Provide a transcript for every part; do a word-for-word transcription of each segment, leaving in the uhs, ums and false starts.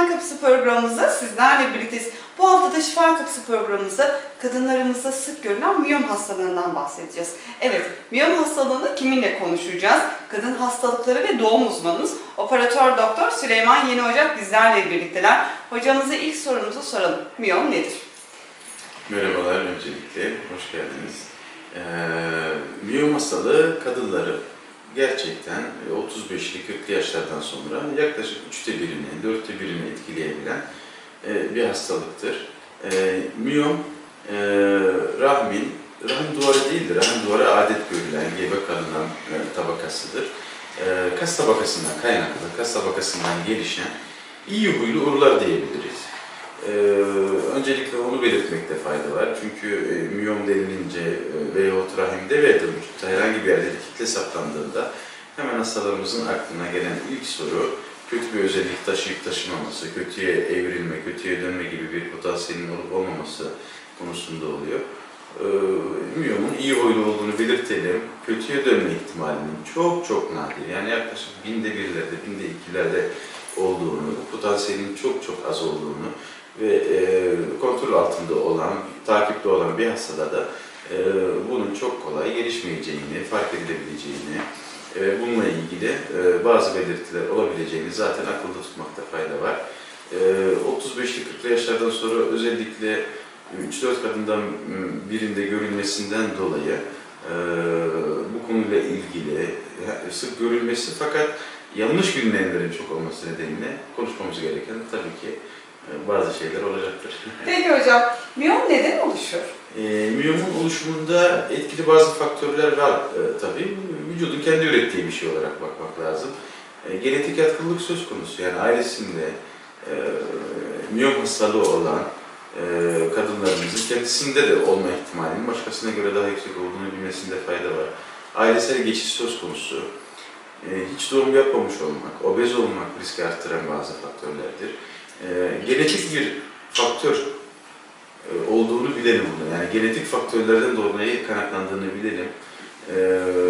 Şifa Kapısı programımızda sizlerle birlikteyiz. Bu hafta da Şifa Kapısı programımızda kadınlarımızda sık görülen miyom hastalığından bahsedeceğiz. Evet, miyom hastalığını kiminle konuşacağız? Kadın hastalıkları ve doğum uzmanımız Operatör Doktor Süleyman Yeni Ocak bizlerle birlikteler. Hocamıza ilk sorumuzu soralım. Miyom nedir? Merhabalar, öncelikle hoş geldiniz. Ee, miyom hastalığı kadınları gerçekten otuz beşli kırklı yaşlardan sonra yaklaşık üçte birini, dörtte birini etkileyebilen e, bir hastalıktır. E, miyom, e, rahmin, rahim duvarı değildir, rahim duvarı adet görülen, gebe kalınan e, tabakasıdır. E, kas tabakasından kaynaklı, kas tabakasından gelişen iyi huylu urular diyebiliriz. Ee, öncelikle onu belirtmekte fayda var. Çünkü e, miyom denilince e, veyahut rahimde veya vücutta herhangi bir yerde bir kitle saptandığında hemen hastalarımızın aklına gelen ilk soru kötü bir özellik taşıyıp taşımaması, kötüye evrilme, kötüye dönme gibi bir potansiyelin olup olmaması konusunda oluyor. Ee, miyomun iyi huylu olduğunu belirtelim. Kötüye dönme ihtimalinin çok çok nadir, yani yaklaşık binde birlerde, binde ikilerde olduğunu, potansiyelin çok çok az olduğunu ve e, kontrol altında olan, takipte olan bir hastada da e, bunun çok kolay gelişmeyeceğini, fark edilebileceğini, e, bununla ilgili e, bazı belirtiler olabileceğini zaten akılda tutmakta fayda var. E, otuz beşli kırklı yaşlardan sonra özellikle üç dört kadından birinde görülmesinden dolayı e, bu konuyla ilgili sık görülmesi fakat yanlış bilinenlerin çok olması nedeniyle konuşmamız gereken tabii ki bazı şeyler olacaktır. Peki hocam, miyom neden oluşur? E, miyomun oluşumunda etkili bazı faktörler var e, tabii. Vücudun kendi ürettiği bir şey olarak bakmak lazım. E, genetik yatkınlık söz konusu, yani ailesinde e, miyom hastalığı olan e, kadınlarımızın kendisinde de olma ihtimalinin başkasına göre daha yüksek olduğunu bilmesinde fayda var. Ailesel geçiş söz konusu. Hiç doğum yapmamış olmak, obez olmak riski arttıran bazı faktörlerdir. E, genetik bir faktör e, olduğunu bilelim burada. Yani genetik faktörlerden dolayı kaynaklandığını bilelim. E,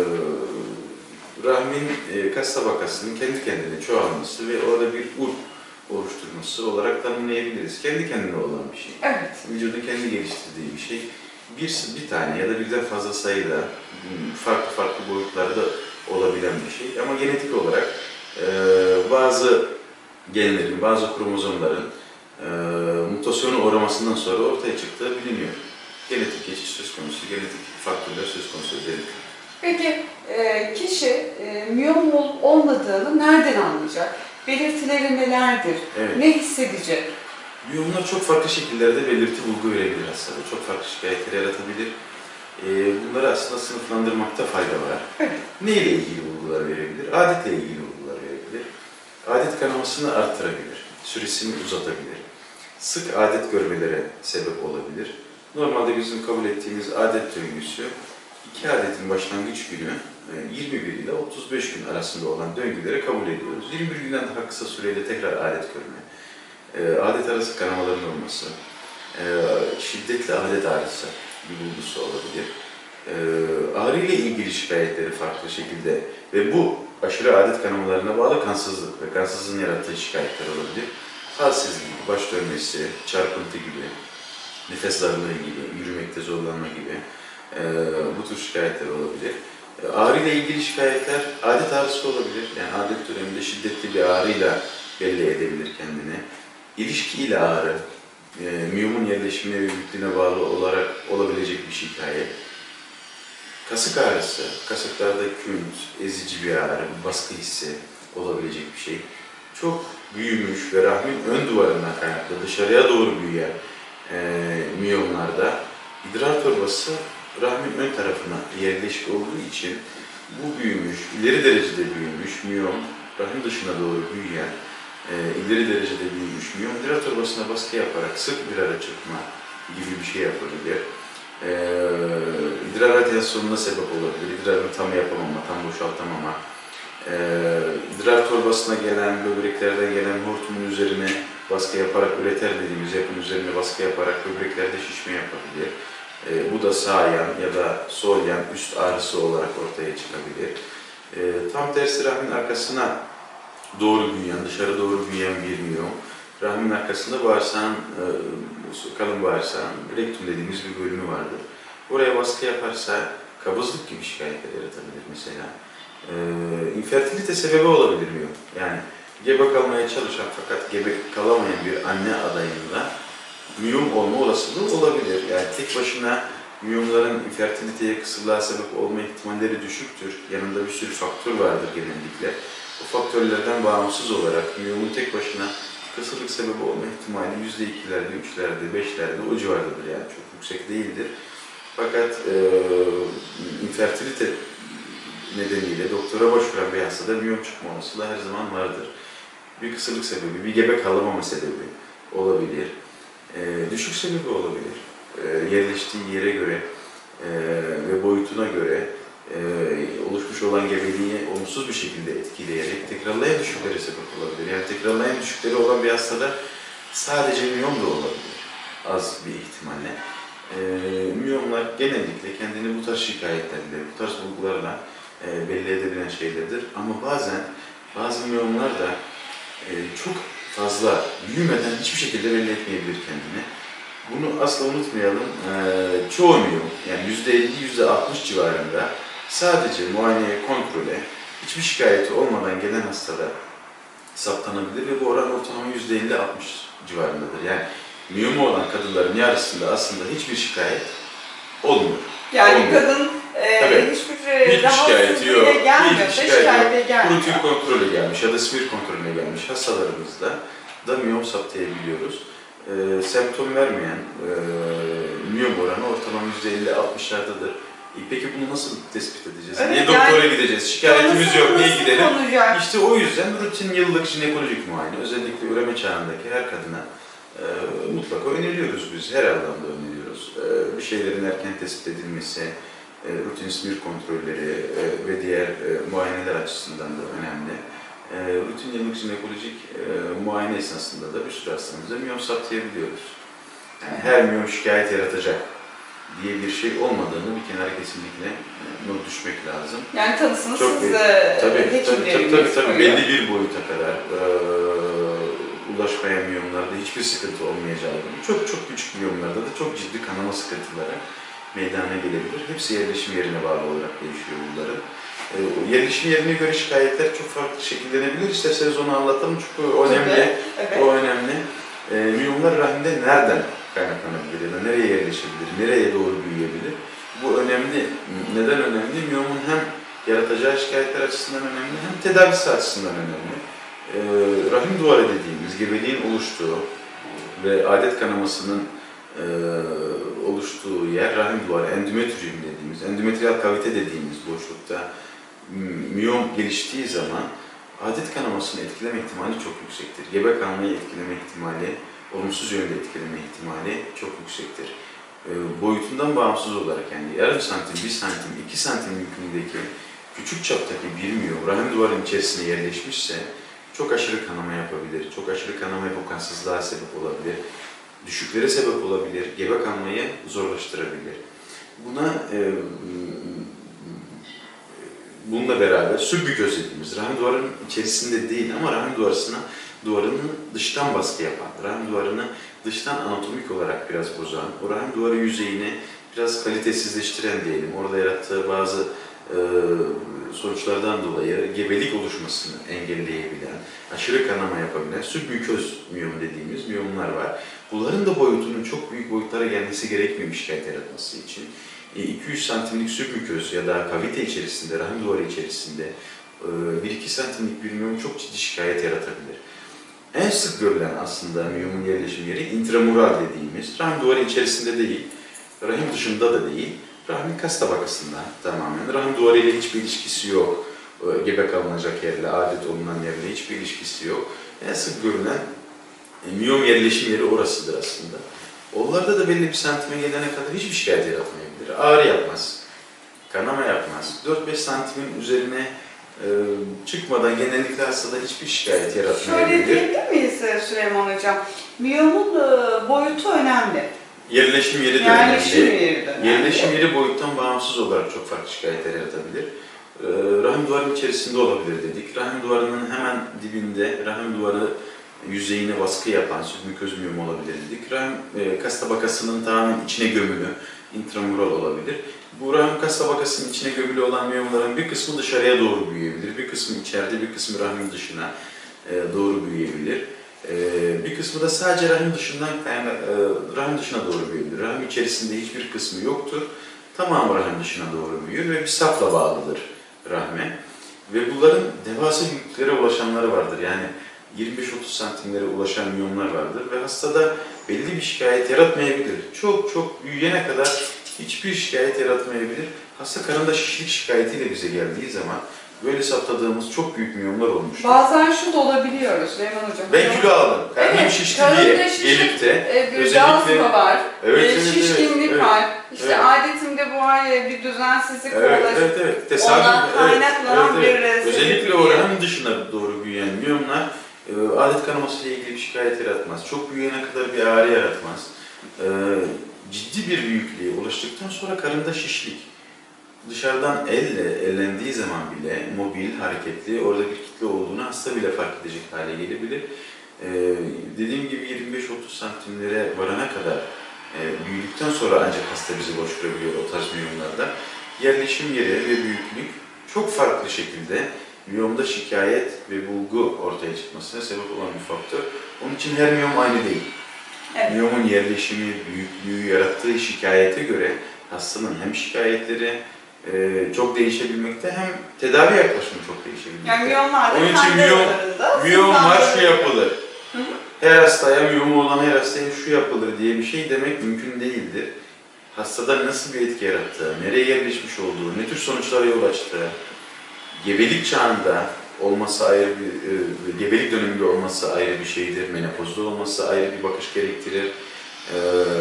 rahmin e, kas tabakasının kendi kendine çoğalması ve orada bir ur oluşturması olarak tanımlayabiliriz. Kendi kendine olan bir şey. Evet. Vücudun kendi geliştirdiği bir şey. Bir, bir tane ya da birden fazla sayıda farklı farklı boyutlarda olabilen bir şey. Ama genetik olarak e, bazı genlerin, bazı kromozomların e, mutasyona uğramasından sonra ortaya çıktığı biliniyor. Genetik geçiş söz konusu, genetik faktörler söz konusu özellikle. Peki e, kişi e, miyom olup olmadığını nereden anlayacak? Belirtileri nelerdir? Evet. Ne hissedecek? Miyomlar çok farklı şekillerde belirti bulgu verebilir hastada. Çok farklı şikayetler yaratabilir. Bunları aslında sınıflandırmakta fayda var. Evet. Neyle ilgili bulgular verebilir? Adetle ilgili bulgular verebilir. Adet kanamasını arttırabilir, süresini uzatabilir. Sık adet görmelere sebep olabilir. Normalde bizim kabul ettiğimiz adet döngüsü, iki adetin başlangıç günü yirmi bir ile otuz beş gün arasında olan döngüleri kabul ediyoruz. yirmi bir günden daha kısa süreyle tekrar adet görme, adet arası kanamaların olması, şiddetli adet ağrısı bir bulgusu olabilir. Ee, ağrı ile ilgili şikayetleri farklı şekilde ve bu aşırı adet kanamalarına bağlı kansızlık ve kansızlığın yarattığı şikayetler olabilir. Halsizlik, baş dönmesi, çarpıntı gibi, nefes darlığı gibi, yürümekte zorlanma gibi e, bu tür şikayetler olabilir. E, ağrı ile ilgili şikayetler adet ağrısı olabilir. Yani adet döneminde şiddetli bir ağrıyla belli edebilir kendini. İlişki ile ağrı, E, miyomun yerleşimine ve büyüklüğüne bağlı olarak olabilecek bir şikayet. Kasık ağrısı, kasıklarda künt, ezici bir ağrı, bir baskı hissi olabilecek bir şey. Çok büyümüş ve rahmin ön duvarına kaynaklı dışarıya doğru büyüyen e, miyomlarda idrar torbası rahmin ön tarafına yerleşik olduğu için bu büyümüş, ileri derecede büyümüş miyom, rahim dışına doğru büyüyen E, ileri derecede büyümüş miyom, idrar torbasına baskı yaparak sık bir ara çıkma gibi bir şey yapabilir. E, idrar radyasyonuna sebep olabilir, idrarını tam yapamama, tam boşaltamama. E, idrar torbasına gelen, böbreklerden gelen hortumun üzerine baskı yaparak, üreter dediğimiz yapının üzerine baskı yaparak böbreklerde şişme yapabilir. E, bu da sağ yan ya da sol yan üst ağrısı olarak ortaya çıkabilir. E, tam tersi rahmin arkasına doğru büyüyen, dışarı doğru büyüyen bir miyom, Rahmin arkasında bağırsağın, e, kalın bağırsağın rektum dediğimiz bir bölümü vardır. Oraya baskı yaparsa kabızlık gibi şikayetler yaratabilir mesela. E, infertilite sebebi olabilir miyom? Yani gebe kalmaya çalışan fakat gebe kalamayan bir anne adayında miyom olma olasılığı olabilir. Yani tek başına miyomların infertiliteye, kısırlığa sebep olma ihtimalleri düşüktür. Yanında bir sürü faktör vardır genellikle. O faktörlerden bağımsız olarak miyomun tek başına kısırlık sebebi olma ihtimali yüzde ikilerde, üçlerde, beşlerde o civardadır, yani çok yüksek değildir. Fakat e, infertilite nedeniyle doktora başvuran bir hastada miyom çıkma olasılığı her zaman vardır. Bir kısırlık sebebi, bir gebe kalamama sebebi olabilir. E, düşük sebebi olabilir. E, yerleştiği yere göre e, ve boyutuna göre e, oluşmuş olan gebeliği olumsuz bir şekilde etkileyerek tekrarlayan düşüklere sebep olabilir. Yani tekrarlayan düşükleri olan bir hastada sadece miyom da olabilir, az bir ihtimalle. E, miyomlar genellikle kendini bu tarz şikayetlerle, bu tarz bulgularla e, belli edebilen şeylerdir. Ama bazen bazı miyomlar da e, çok fazla büyümeden hiçbir şekilde belli etmeyebilir kendini. Bunu asla unutmayalım. Ee, çoğu miyom, yani yüzde elli yüzde altmış civarında sadece muayeneye, kontrole, hiçbir şikayeti olmadan gelen hastada saptanabilir ve bu oran ortalama yüzde elli altmış civarındadır. Yani miyomu olan kadınların yarısında aslında hiçbir şikayet olmuyor. Yani olmuyor. kadın e, hiçbir, hiçbir şikayeti yok, gelmiyorsa hiçbir şikayeti yok. gelmiyor. Rutin kontrole gelmiş ya da smir kontrolüne gelmiş hastalarımızda da miyom saptayabiliyoruz. E, semptom vermeyen e, miyom oranı ortalama yüzde elli altmışlardadır. E, peki bunu nasıl tespit edeceğiz? Evet, niye doktora yani, gideceğiz? Şikayetimiz yok, niye gidelim? Olacak? İşte o yüzden rutin yıllık jinekolojik muayene, özellikle üreme çağındaki her kadına e, mutlaka öneriyoruz biz, her alanda öneriyoruz. E, bir şeylerin erken tespit edilmesi, e, rutin smir kontrolleri e, ve diğer e, muayeneler açısından da önemli. E, rutin yıllık jinekolojik e, muayene esnasında da bir sürü hastamızda miyom saptayabiliyoruz. Yani her miyom şikayet yaratacak diye bir şey olmadığını bir kenara kesinlikle e, not düşmek lazım. Yani tanısını Çok siz tabii, tabii, hekimleriniz tabii, tabii, tabii, koyuyor. belli bir boyuta kadar e, ulaşmayan miyomlarda hiçbir sıkıntı olmayacağı, çok çok küçük miyomlarda da çok ciddi kanama sıkıntıları meydana gelebilir. Hepsi yerleşim yerine bağlı olarak değişiyor bunların. E, yerleşim yerine göre şikayetler çok farklı şekillenebilir. İsterseniz onu anlatalım çünkü o önemli. Tabii, evet. O önemli. E, miyomlar rahimde nereden kaynaklanabilir ya da nereye yerleşebilir, nereye doğru büyüyebilir? Bu önemli. Neden önemli? Miyomun hem yaratacağı şikayetler açısından önemli, hem tedavisi açısından önemli. E, rahim duvarı dediğimiz, gebeliğin oluştuğu ve adet kanamasının e, oluştuğu yer rahim duvarı, endometrium dediğimiz, endometriyal kavite dediğimiz boşlukta miyom geliştiği zaman adet kanamasını etkileme ihtimali çok yüksektir. Gebe kalmayı etkileme ihtimali, olumsuz yönde etkileme ihtimali çok yüksektir. E, boyutundan bağımsız olarak, yani yarım santim, bir santim, iki santim büyüklüğündeki küçük çaptaki bir miyom rahim duvarının içerisine yerleşmişse çok aşırı kanama yapabilir, çok aşırı kanama yapıp kansızlığa sebep olabilir, düşüklere sebep olabilir, gebe kalmayı zorlaştırabilir. Buna e, bununla beraber sübbüköz dediğimiz, rahim duvarının içerisinde değil ama rahim duvarına, duvarını dıştan baskı yapan, rahim duvarını dıştan anatomik olarak biraz bozan, o rahim duvarı yüzeyini biraz kalitesizleştiren diyelim, orada yarattığı bazı e, sonuçlardan dolayı gebelik oluşmasını engelleyebilen, aşırı kanama yapabilen sübbüköz miyom dediğimiz miyomlar var. Bunların da boyutunun çok büyük boyutlara gelmesi gerekmiyor şikayet yaratması için. iki yüz santimlik sübmüköz ya da kavite içerisinde, rahim duvarı içerisinde bir iki santimlik bir miyom çok ciddi şikayet yaratabilir. En sık görülen aslında miyomun yerleşim yeri intramural dediğimiz, rahim duvarı içerisinde değil, rahim dışında da değil, rahimin kas tabakasında tamamen. Rahim duvarı ile hiçbir ilişkisi yok. Gebe kalınacak yerle, adet olunan yerle hiçbir ilişkisi yok. En sık görülen miyom yerleşim yeri orasıdır aslında. Onlarda da belli bir santime gelene kadar hiçbir şikayet yaratmayabilir. Ağrı yapmaz, kanama yapmaz. dört beş santimin üzerine e, çıkmadan genellikle hastada hiçbir şikayet yaratmayabilir. Şöyle diyebilir miyiz Süleyman Hocam? Miyomun e, boyutu önemli. Yerleşim yeri de yerleşim önemli. Yeri de önemli. Yerleşim yeri boyuttan bağımsız olarak çok farklı şikayetler yaratabilir. E, rahim duvarının içerisinde olabilir dedik. Rahim duvarının hemen dibinde, rahim duvarı yüzeyine baskı yapan submüköz miyom olabilir dedik. Rahim e, kas tabakasının tamamen içine gömülü, intramural olabilir. Bu rahim kas tabakasının içine gömülü olan miyomların bir kısmı dışarıya doğru büyüyebilir, bir kısmı içeride, bir kısmı rahimin dışına e, doğru büyüyebilir. E, bir kısmı da sadece rahim dışından, yani e, rahim dışına doğru büyüyebilir. Rahim içerisinde hiçbir kısmı yoktur. Tamamı rahim dışına doğru büyür ve bir safla bağlıdır rahme. Ve bunların devasa büyüklüklere ulaşanları vardır. Yani yirmi beş otuz santimlere ulaşan miyomlar vardır ve hastada belli bir şikayet yaratmayabilir. Çok çok büyüyene kadar hiçbir şikayet yaratmayabilir. Hasta karında şişlik şikayetiyle bize geldiği zaman böyle saptadığımız çok büyük miyomlar olmuştur. Bazen şu da olabiliyoruz Süleyman Hocam. Ben kilo aldım, karnım evet, şişti diye şişlik, gelip de e, bir özellikle var, evet, e, evet, şişkinlik evet, var, işte evet. adetimde bu ay bir düzensizlik evet, olur. evet, evet. Tesadüf, Ondan kaynaklanan evet, evet, bir evet. Özellikle sebep o değil. rahim dışına doğru büyüyen miyomlar e, adet kanaması ile ilgili bir şikayet yaratmaz. Çok büyüyene kadar bir ağrı yaratmaz. E, ciddi bir büyüklüğe ulaştıktan sonra karında şişlik. Dışarıdan elle ellendiği zaman bile mobil, hareketli, orada bir kitle olduğunu hasta bile fark edecek hale gelebilir. Ee, dediğim gibi yirmi beş otuz santimlere varana kadar e, büyüdükten sonra ancak hasta bizi başvurabiliyor o tarz miyomlarda. Yerleşim yeri ve büyüklük çok farklı şekilde miyomda şikayet ve bulgu ortaya çıkmasına sebep olan bir faktör. Onun için her miyom aynı değil. Evet. Miyomun yerleşimi, büyüklüğü, yarattığı şikayete göre hastanın hem şikayetleri Ee, çok değişebilmekte, hem tedavi yaklaşımı çok değişebilmekte. Yani miyomlar da onun için kendi miyom, aralarında miyom var, şu yapılır. Hı hı. Her hastaya, miyomu olan her hastaya şu yapılır diye bir şey demek mümkün değildir. Hastada nasıl bir etki yarattığı, nereye yerleşmiş olduğu, ne tür sonuçlara yol açtığı, gebelik çağında olması ayrı bir, e, gebelik döneminde olması ayrı bir şeydir, menopozda olması ayrı bir bakış gerektirir. Ee,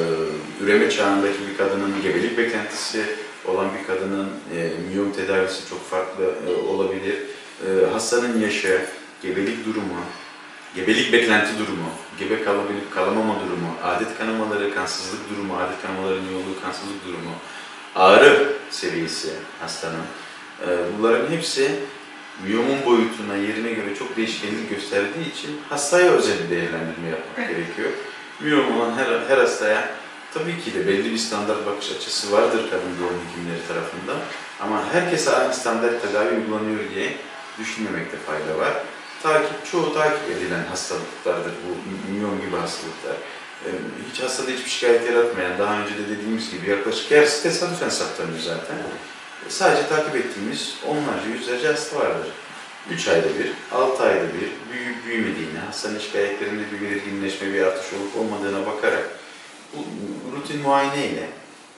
üreme çağındaki bir kadının gebelik beklentisi olan bir kadının e, miyom tedavisi çok farklı e, olabilir. E, hastanın yaşı, gebelik durumu, gebelik beklenti durumu, gebe kalabilip kalamama durumu, adet kanamaları, kansızlık durumu, adet kanamalarının olduğu kansızlık durumu, ağrı seviyesi hastanın. E, bunların hepsi miyomun boyutuna, yerine göre çok değişkenlik gösterdiği için hastaya özel bir değerlendirme yapmak evet. gerekiyor. Miyom olan her, her hastaya tabii ki de belli bir standart bakış açısı vardır kadın doğum hekimleri tarafından. Ama herkese aynı standart tedavi uygulanıyor diye düşünmemekte fayda var. Takip, çoğu takip edilen hastalıklardır bu miyom gibi hastalıklar. Hiç hastada hiçbir şikayet yaratmayan, daha önce de dediğimiz gibi yaklaşık yarısı tesadüfen saptanıyor zaten. Sadece takip ettiğimiz onlarca, yüzlerce hasta vardır. üç ayda bir, altı ayda bir büyüyüp büyümediğine, hastanın şikayetlerinde bir belirginleşme, bir artış olup olmadığına bakarak bu rutin muayeneyle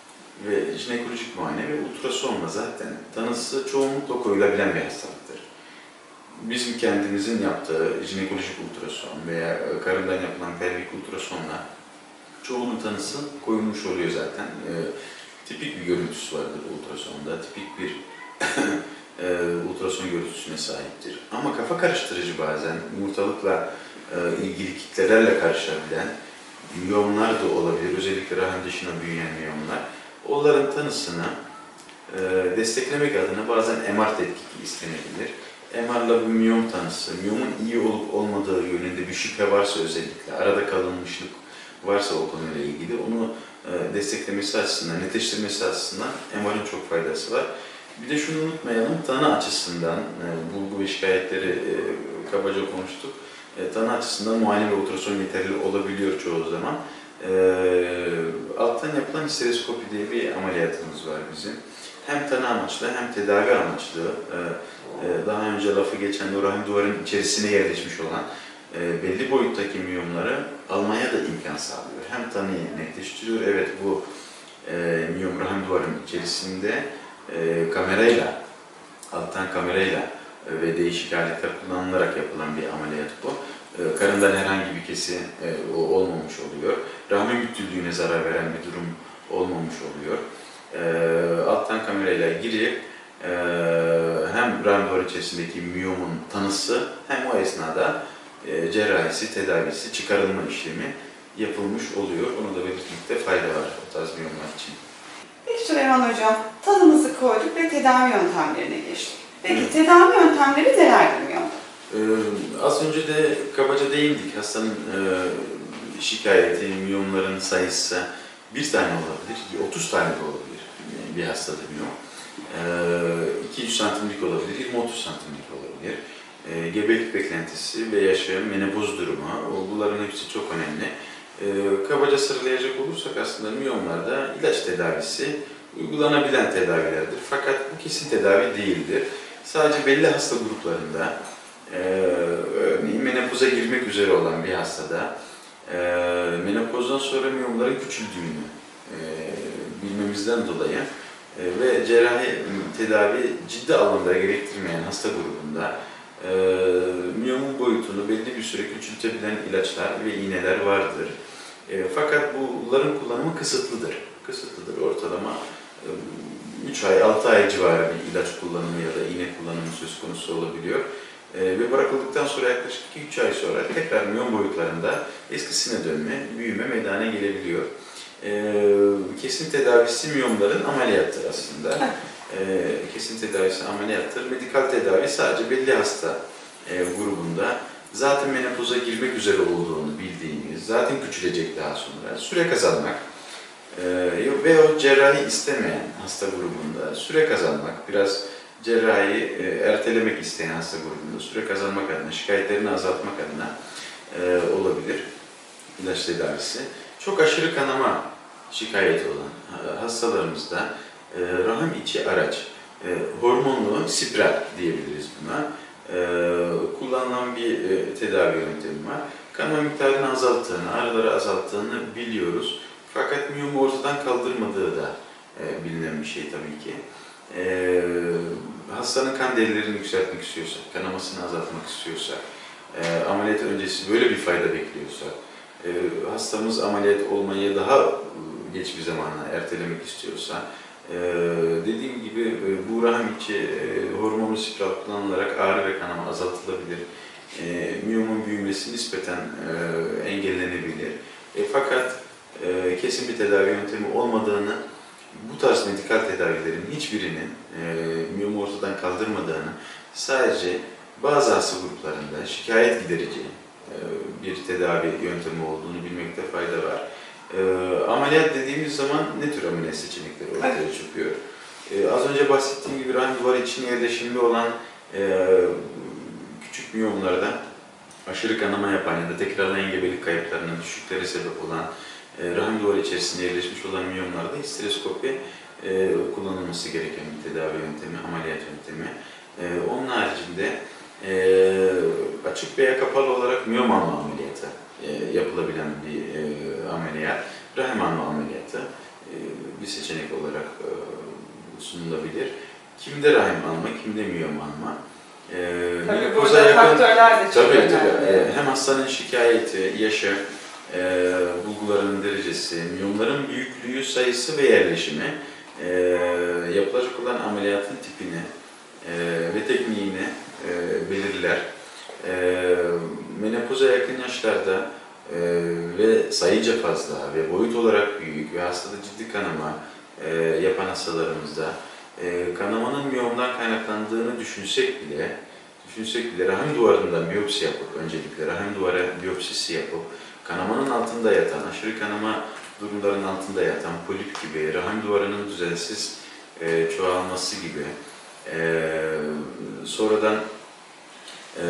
ve jinekolojik muayene ve ultrasonla zaten tanısı çoğunlukla koyulabilen bir hastalıktır. Bizim kendimizin yaptığı jinekolojik ultrason veya karından yapılan pelvik ultrasonla çoğunun tanısı koyulmuş oluyor zaten. E, tipik bir görüntüsü vardır ultrasonda, tipik bir e, ultrason görüntüsüne sahiptir. Ama kafa karıştırıcı bazen yumurtalıkla e, ilgili kitlelerle karışabilen miyomlar da olabilir, özellikle rahim dışına büyüyen miyomlar. Onların tanısını e, desteklemek adına bazen M R tetkiki istenebilir. M R'la bu miyom tanısı, miyomun iyi olup olmadığı yönünde bir şüphe varsa özellikle, arada kalınmışlık varsa o konuyla ilgili onu e, desteklemesi açısından, netleştirmesi açısından M R'ın çok faydası var. Bir de şunu unutmayalım, tanı açısından, e, bulgu ve şikayetleri e, kabaca konuştuk. E, tanı açısından muayene ve ultrason yeterli olabiliyor çoğu zaman. E, alttan yapılan histeroskopi diye bir ameliyatımız var bizim. Hem tanı amaçlı hem tedavi amaçlı, e, e, daha önce lafı geçen o rahim duvarın içerisine yerleşmiş olan e, belli boyuttaki miyomları almaya da imkan sağlıyor. Hem tanıyı netleştiriyor, evet bu e, miyom rahim duvarın içerisinde e, kamerayla, alttan kamerayla e, ve değişik aletler kullanılarak yapılan bir ameliyat bu. E, karından herhangi bir kesi e, o, olmamış oluyor. Rahmin bütünlüğüne zarar veren bir durum olmamış oluyor. E, alttan kamerayla girip e, hem rahim duvarı içerisindeki miyomun tanısı hem o esnada e, cerrahisi, tedavisi, çıkarılma işlemi yapılmış oluyor. Onu da belirtmekte fayda var o tarz miyomlar için. Peki Süleyman Hocam, tanımızı koyduk ve tedavi yöntemlerine geçtik. Peki tedavi yöntemleri nelerdir miyomda? Ee, az önce de kabaca değindik. Hastanın e, şikayeti, miyomların sayısı bir tane olabilir, otuz tane de olabilir bir hastada miyom. iki üç santimlik olabilir, yirmi otuz santimlik olabilir. E, gebelik beklentisi ve yaşı, menopoz durumu, bunların hepsi çok önemli. E, kabaca sıralayacak olursak aslında miyomlarda ilaç tedavisi uygulanabilen tedavilerdir. Fakat bu kesin tedavi değildir. Sadece belli hasta gruplarında, e, örneğin menopoza girmek üzere olan bir hastada, e, menopozdan sonra miyomların küçüldüğünü e, bilmemizden dolayı e, ve cerrahi tedavi ciddi alanda gerektirmeyen hasta grubunda e, miyomun boyutunu belli bir süre küçültebilen ilaçlar ve iğneler vardır. E, fakat bunların kullanımı kısıtlıdır. Kısıtlıdır. Ortalama e, üç ay, altı ay civarı bir ilaç kullanımı ya da iğne kullanımı söz konusu olabiliyor. E, ve bırakıldıktan sonra yaklaşık iki üç ay sonra tekrar miyon boyutlarında eskisine dönme, büyüme meydana gelebiliyor. E, kesin tedavisi miyomların ameliyattır aslında. E, kesin tedavisi ameliyattır. Medikal tedavi sadece belli hasta e, grubunda zaten menopoza girmek üzere olduğunu bildiğimiz, zaten küçülecek daha sonra, süre kazanmak e, ve o cerrahi istemeyen hasta grubunda süre kazanmak, biraz cerrahi e, ertelemek isteyen hasta grubunda süre kazanmak adına, şikayetlerini azaltmak adına e, olabilir ilaç tedavisi. Çok aşırı kanama şikayeti olan hastalarımızda e, rahim içi araç, e, hormonlu spiral diyebiliriz buna. E, kullanılan bir e, tedavi yöntemi var. Kanama miktarını azalttığını, araları azalttığını biliyoruz. Fakat miyomu ortadan kaldırmadığı da e, bilinen bir şey tabii ki. E, hastanın kan değerlerini yükseltmek istiyorsa, kanamasını azaltmak istiyorsa, e, ameliyat öncesi böyle bir fayda bekliyorsa, e, hastamız ameliyat olmayı daha geç bir zamana ertelemek istiyorsa, e, dediğim gibi e, bu rahim içi e, hormonlu spiral kullanılarak ağrı ve kanama azaltılabilir. E, miyomun büyümesi nispeten e, engellenebilir. E, fakat e, kesin bir tedavi yöntemi olmadığını, bu tarz medikal tedavilerin hiçbirinin e, miyomu ortadan kaldırmadığını, sadece bazı hasta gruplarında şikayet giderici e, bir tedavi yöntemi olduğunu bilmekte fayda var. E, ameliyat dediğimiz zaman ne tür ameliyat seçenekleri ortaya çıkıyor? E, az önce bahsettiğim gibi rahim duvarı için yerleşimli olan e, küçük miyomlardan aşırı kanama yapan ya da tekrarlayan gebelik kayıplarının düşüklere sebep olan e, rahim duvarı içerisinde yerleşmiş olan miyomlarda histeroskopi e, kullanılması gereken bir tedavi yöntemi, ameliyat yöntemi. E, onun haricinde e, açık veya kapalı olarak miyom alma ameliyatı e, yapılabilen bir e, ameliyat. Rahim alma ameliyatı e, bir seçenek olarak e, sunulabilir. Kimde rahim alma, kimde miyom alma? E, tabii burada yakın, faktörler de çok tabii, önemli. Tabii. E, hem hastanın şikayeti, yaşı, e, bulguların derecesi, miyomların büyüklüğü, sayısı ve yerleşimi, e, yapılacak olan ameliyatın tipini e, ve tekniğini e, belirler. E, menopoza yakın yaşlarda e, ve sayıca fazla ve boyut olarak büyük ve hastada ciddi kanama e, yapan hastalarımızda e, kanamanın miyomdan kaynaklandığını düşünsek bile düşünsek bile rahim duvarından biyopsi yapıp, öncelikle rahim duvarı biyopsisi yapıp kanamanın altında yatan, aşırı kanama durumlarının altında yatan polip gibi, rahim duvarının düzensiz e, çoğalması gibi, e, sonradan e,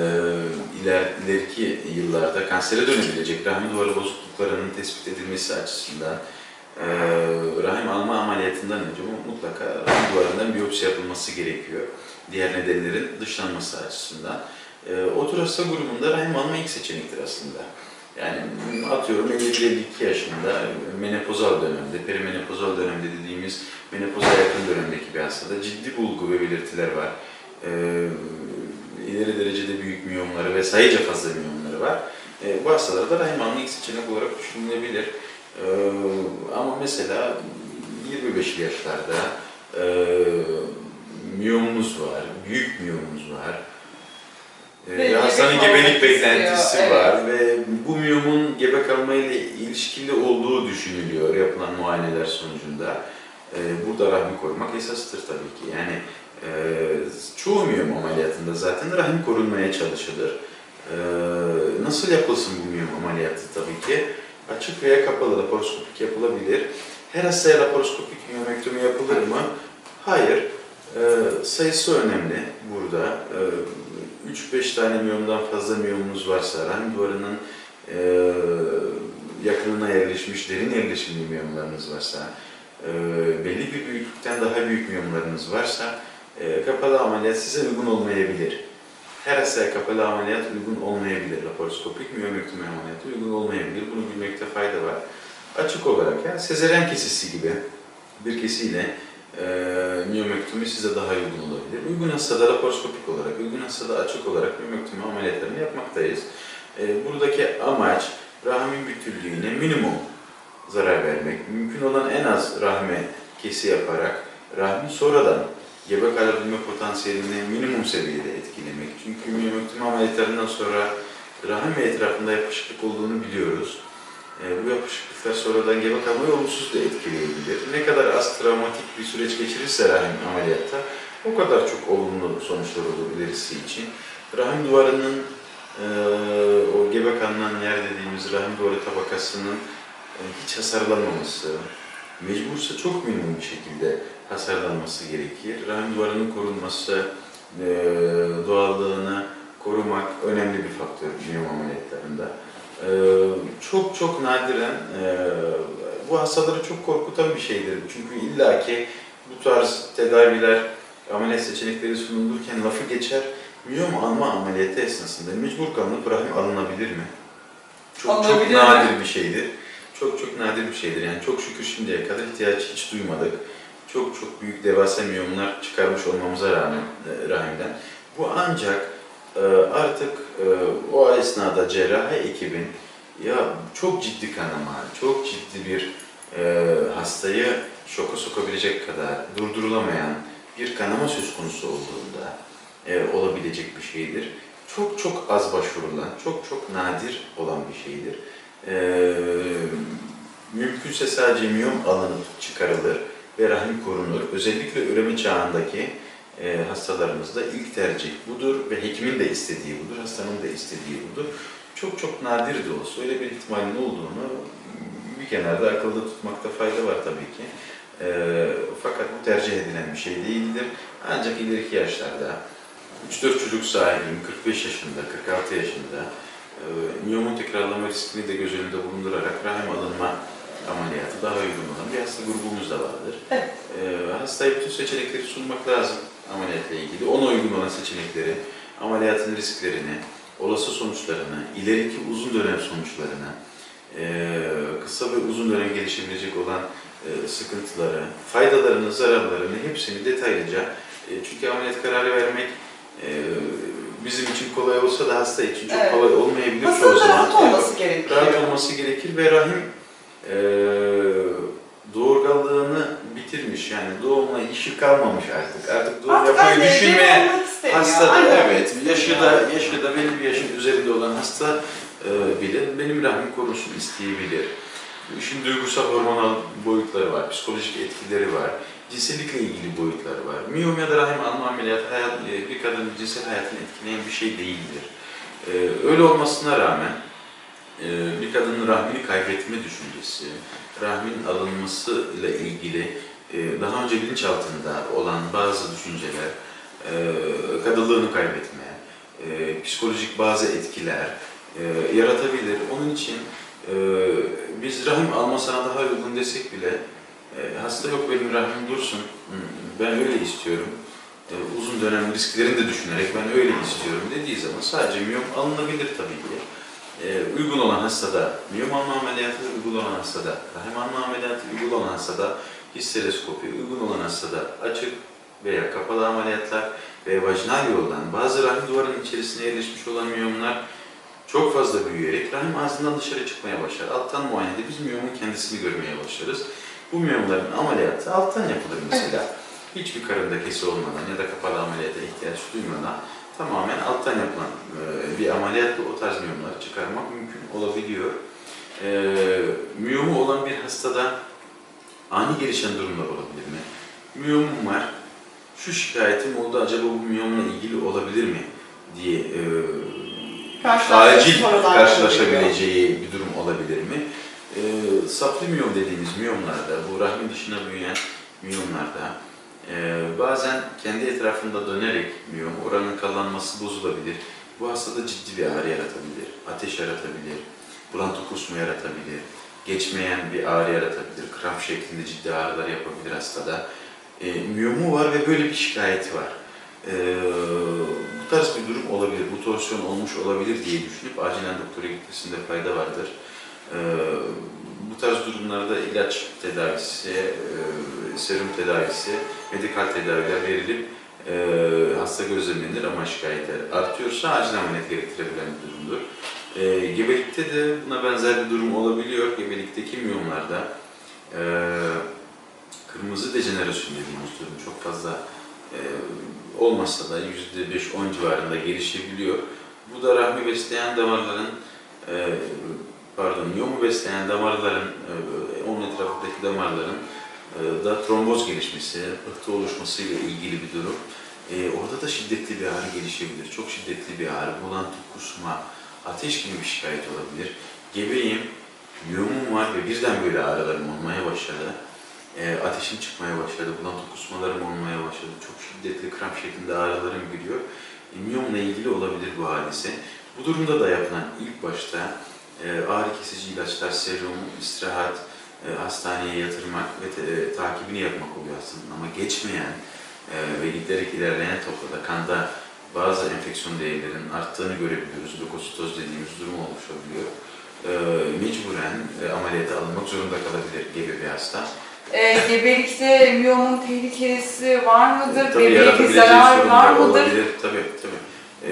ileriki yıllarda kansere dönebilecek rahim duvarı bozukluklarının tespit edilmesi açısından e, rahim alma ameliyatından önce mutlaka rahim duvarından biyopsi yapılması gerekiyor. Diğer nedenlerin dışlanması açısından. E, o tür hasta grubunda rahim alma ilk seçenektir aslında. Yani atıyorum elli bir elli iki yaşında menopozal dönemde, perimenopozal dönemde dediğimiz menopoza yakın dönemdeki bir hastada ciddi bulgu ve belirtiler var. E, ileri derecede büyük miyomları ve sayıca fazla miyomları var. E, bu hastalarda rahim alma ilk seçenek olarak düşünülebilir. E, ama mesela yirmi beşli yaşlarda e, miyomumuz var, büyük miyomumuz var. Ve hastanın gebelik beklentisi istiyor, var evet. Ve bu miyomun gebe kalmayla ilişkili olduğu düşünülüyor yapılan muayeneler sonucunda. Ee, burada rahmi koymak esastır tabii ki. Yani E, çoğu miyom ameliyatında zaten rahim korunmaya çalışılır. E, nasıl yapılsın bu miyom ameliyatı tabii ki? Açık veya kapalı laparoskopik yapılabilir. Her hastaya laparoskopik miyomektomi yapılır mı? Hayır. E, sayısı önemli burada. E, üç beş tane miyomdan fazla miyomumuz varsa, rahim duvarının e, yakınına yerleşmiş, derin yerleşimli miyomlarınız varsa, e, belli bir büyüklükten daha büyük miyomlarınız varsa, e, kapalı ameliyat size uygun olmayabilir. Her hastaya kapalı ameliyat uygun olmayabilir. Laparoskopik miyomektomi ameliyatı uygun olmayabilir. Bunu bilmekte fayda var. Açık olarak, yani sezaryen kesisi gibi bir kesiyle e, miyomektomi size daha uygun olabilir. Uygun hastada laparoskopik olarak, uygun hastada açık olarak miyomektomi ameliyatlarını yapmaktayız. E, buradaki amaç rahmin bütünlüğüne minimum zarar vermek, mümkün olan en az rahme kesi yaparak rahmin sonradan gebe kalabilme potansiyelini minimum seviyede etkilemek. Çünkü miyomektomi ameliyatlarından sonra rahim ve etrafında yapışıklık olduğunu biliyoruz. E, bu yapışıklıklar sonradan gebe kalmayı olumsuz da etkileyebilir. Ne kadar az travmatik bir süreç geçirirse rahim ameliyatta o kadar çok olumlu sonuçlar olur ilerisi için. Rahim duvarının e, o gebe kalınan yer dediğimiz rahim duvarı tabakasının e, hiç hasarlanmaması, mecbursa çok minimum bir şekilde hasarlanması gerekir. Rahim duvarının korunması, e, doğallığını korumak önemli bir faktör miyom ameliyatlarında. E, çok çok nadiren e, bu hastaları çok korkutan bir şeydir. Çünkü illaki bu tarz tedaviler, ameliyat seçenekleri sunulurken lafı geçer. Miyom alma ameliyatı esnasında mecbur kalınıp rahim alınabilir mi? Çok çok nadir bir şeydir. Çok çok nadir bir şeydir. Yani çok şükür şimdiye kadar ihtiyaç hiç duymadık. Çok çok büyük devasa miyomlar çıkarmış olmamıza rağmen e, rahimden. Bu ancak e, artık e, o esnada cerrahi ekibin ya çok ciddi kanama, çok ciddi bir e, hastayı şoka sokabilecek kadar durdurulamayan bir kanama söz konusu olduğunda e, olabilecek bir şeydir. Çok çok az başvurulan, çok çok nadir olan bir şeydir. E, mümkünse sadece miyom alınıp çıkarılır ve rahim korunur. Özellikle üreme çağındaki e, hastalarımızda ilk tercih budur ve hekimin de istediği budur, hastanın da istediği budur. Çok çok nadir de olsa öyle bir ihtimalin olduğunu bir kenarda akılda tutmakta fayda var tabii ki. E, fakat bu tercih edilen bir şey değildir. Ancak ileriki yaşlarda üç dört çocuk sahibim, kırk beş yaşında, kırk altı yaşında e, miyomun tekrarlama riskini de göz önünde bulundurarak rahim alınma ameliyatı daha uygun olan bir hasta grubumuz da vardır. Evet. E, hastaya bütün seçenekleri sunmak lazım ameliyatla ilgili. Ona uygun olan seçenekleri, ameliyatın risklerini, olası sonuçlarını, ileriki uzun dönem sonuçlarını, e, kısa ve uzun dönem gelişebilecek olan e, sıkıntıları, faydalarını, zararlarını hepsini detaylıca, e, çünkü ameliyat kararı vermek e, bizim için kolay olsa da hasta için çok evet. kolay olmayabilir. Hastanın rahat olması evet. gerekir. Rahat olması gerekir ve rahim e, doğurganlığını bitirmiş, yani doğumla işi kalmamış artık. Artık doğum artık yapmayı düşünmeyen hasta da, evet, yaşı yani. da, yaşı da belli bir yaşın üzerinde olan hasta e, bile benim rahmim korunsun isteyebilir. İşin duygusal hormonal boyutları var, psikolojik etkileri var, cinsellikle ilgili boyutları var. Miyom ya da rahim alma ameliyatı hayat, bir kadının cinsel hayatını etkileyen bir şey değildir. E, öyle olmasına rağmen e, bir kadının rahmini kaybetme düşüncesi, rahmin alınması ile ilgili e, daha önce bilinçaltında olan bazı düşünceler, e, kadınlığını kaybetme, e, psikolojik bazı etkiler e, yaratabilir. Onun için e, biz rahim alma sana daha uygun desek bile e, hasta yok benim rahmim dursun, ben öyle istiyorum, e, uzun dönem risklerini de düşünerek ben öyle istiyorum dediği zaman sadece miyom alınabilir tabii ki. Ee, uygun olan hastada miyom alma ameliyatı, uygun olan hastada rahim alma ameliyatı, uygun olan hastada histeroskopi, uygun olan hastada açık veya kapalı ameliyatlar ve vajinal yoldan bazı rahim duvarının içerisine yerleşmiş olan miyomlar çok fazla büyüyerek rahim ağzından dışarı çıkmaya başlar. Alttan muayenede biz miyomun kendisini görmeye başlarız. Bu miyomların ameliyatı alttan yapılır mesela. Hiçbir karında kesi olmadan ya da kapalı ameliyata ihtiyaç duymadan tamamen alttan yapılan e, bir ameliyatla o tarz miyomları çıkarmak mümkün olabiliyor. E, miyomu olan bir hastada ani gelişen durumlar olabilir mi? Miyomum var, şu şikayetim oldu, acaba bu miyomla ilgili olabilir mi diye e, acil karşılaşabileceği bir durum olabilir mi? E, saplı miyom dediğimiz miyomlarda, bu rahmin dışına büyüyen miyomlarda e, bazen kendi etrafında dönerek miyom, oranın kalınması bozulabilir. Bu hastada ciddi bir ağrı yaratabilir, ateş yaratabilir, bulantı kusma yaratabilir, geçmeyen bir ağrı yaratabilir, kramp şeklinde ciddi ağrılar yapabilir hastada. E, miyomu var ve böyle bir şikayeti var. E, bu tarz bir durum olabilir, bu torsiyon olmuş olabilir diye düşünüp acilen doktora gitmesinde fayda vardır. E, bu tarz durumlarda ilaç tedavisi, e, serum tedavisi, medikal tedaviler verilip e, hasta gözlemlenir ama şikayetler artıyorsa acil ameliyat gerektirebilen bir durumdur. E, gebelikte de buna benzer bir durum olabiliyor. Gebelikteki miyomlarda e, kırmızı dejenerasyon dediğimiz durum çok fazla e, olmasa da yüzde beş on civarında gelişebiliyor. Bu da rahmi besleyen damarların, e, pardon, miyomu besleyen damarların, e, onun etrafındaki damarların e, da tromboz gelişmesi, pıhtı oluşmasıyla ilgili bir durum. E, orada da şiddetli bir ağrı gelişebilir. Çok şiddetli bir ağrı, bulantı, kusma, ateş gibi bir şikayet olabilir. Gebeyim, miyomum var ve birden böyle ağrılarım olmaya başladı. E, ateşim çıkmaya başladı, bulantı kusmalarım olmaya başladı. Çok şiddetli kramp şeklinde ağrılarım giriyor. E, miyomla ilgili olabilir bu hadise. Bu durumda da yapılan ilk başta e, ağrı kesici ilaçlar, serum, istirahat, e, hastaneye yatırmak ve te, e, takibini yapmak oluyor aslında. Ama geçmeyen e, ve giderek ilerleyen toplada kanda bazı enfeksiyon değerlerinin arttığını görebiliyoruz. Lökositoz dediğimiz durum oluşabiliyor. E, mecburen e, ameliyata alınmak zorunda kalabilir gebe bir hasta. E, gebelikte miyomun tehlikesi var mıdır? E, tabii Bebeğe bir zarar var mıdır? Olabilir. Tabii, tabii. E,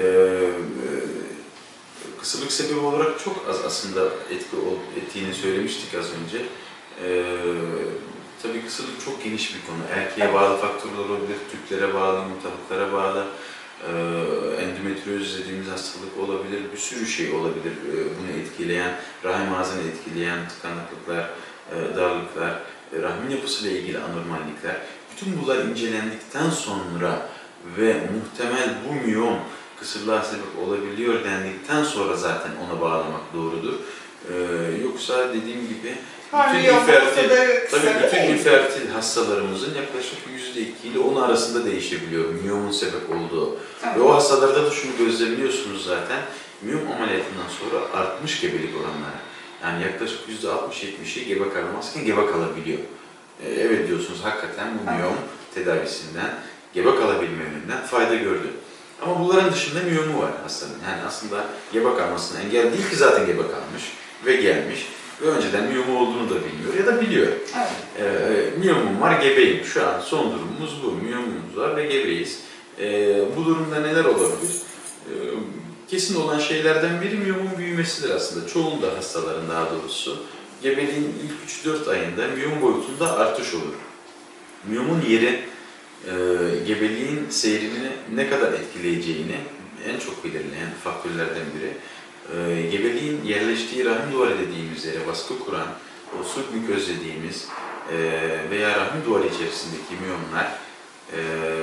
kısırlık sebebi olarak çok az aslında etki ettiğini söylemiştik az önce. E, tabii kısırlık çok geniş bir konu. Erkeğe bağlı faktörler olabilir, tüplere bağlı, yumurtalıklara bağlı. E, endometrioz dediğimiz hastalık olabilir, bir sürü şey olabilir. E, bunu etkileyen, rahim ağzını etkileyen tıkanıklıklar, e, darlıklar, e, rahmin yapısıyla ilgili anormallikler. Bütün bunlar incelendikten sonra ve muhtemel bu miyom kısırlığa sebep olabiliyor dendikten sonra zaten ona bağlamak doğrudur. E, yoksa dediğim gibi bütün infertil, tabii bütün infertil hastalarımızın yaklaşık yüzde iki ile on arasında değişebiliyor miyomun sebep olduğu. Evet. Ve o hastalarda da şunu gözlemliyorsunuz zaten, miyom ameliyatından sonra artmış gebelik oranları. Yani yaklaşık yüzde altmış yetmişi gebe kalmazken gebe kalabiliyor. Ee, evet diyorsunuz, hakikaten bu miyom tedavisinden, gebe kalabilme yönünden fayda gördü. Ama bunların dışında miyomu var hastanın. Yani aslında gebe kalmasına engel değil ki, zaten gebe kalmış ve gelmiş. Ve önceden miyomu olduğunu da bilmiyor ya da biliyor. Evet. Ee, miyomum var, gebeyim. Şu an son durumumuz bu. Miyomumuz var ve gebeyiz. Ee, bu durumda neler olabilir? Ee, kesin olan şeylerden biri miyomun büyümesidir aslında. Çoğunda hastaların daha doğrusu. Gebeliğin ilk üç dört ayında miyom boyutunda artış olur. Miyomun yeri e, gebeliğin seyrini ne kadar etkileyeceğini en çok belirleyen faktörlerden biri. E, gebeliğin yerleştiği rahim duvarı dediğimiz yere baskı kuran, o submüköz dediğimiz e, veya rahim duvarı içerisindeki miyomlar, e,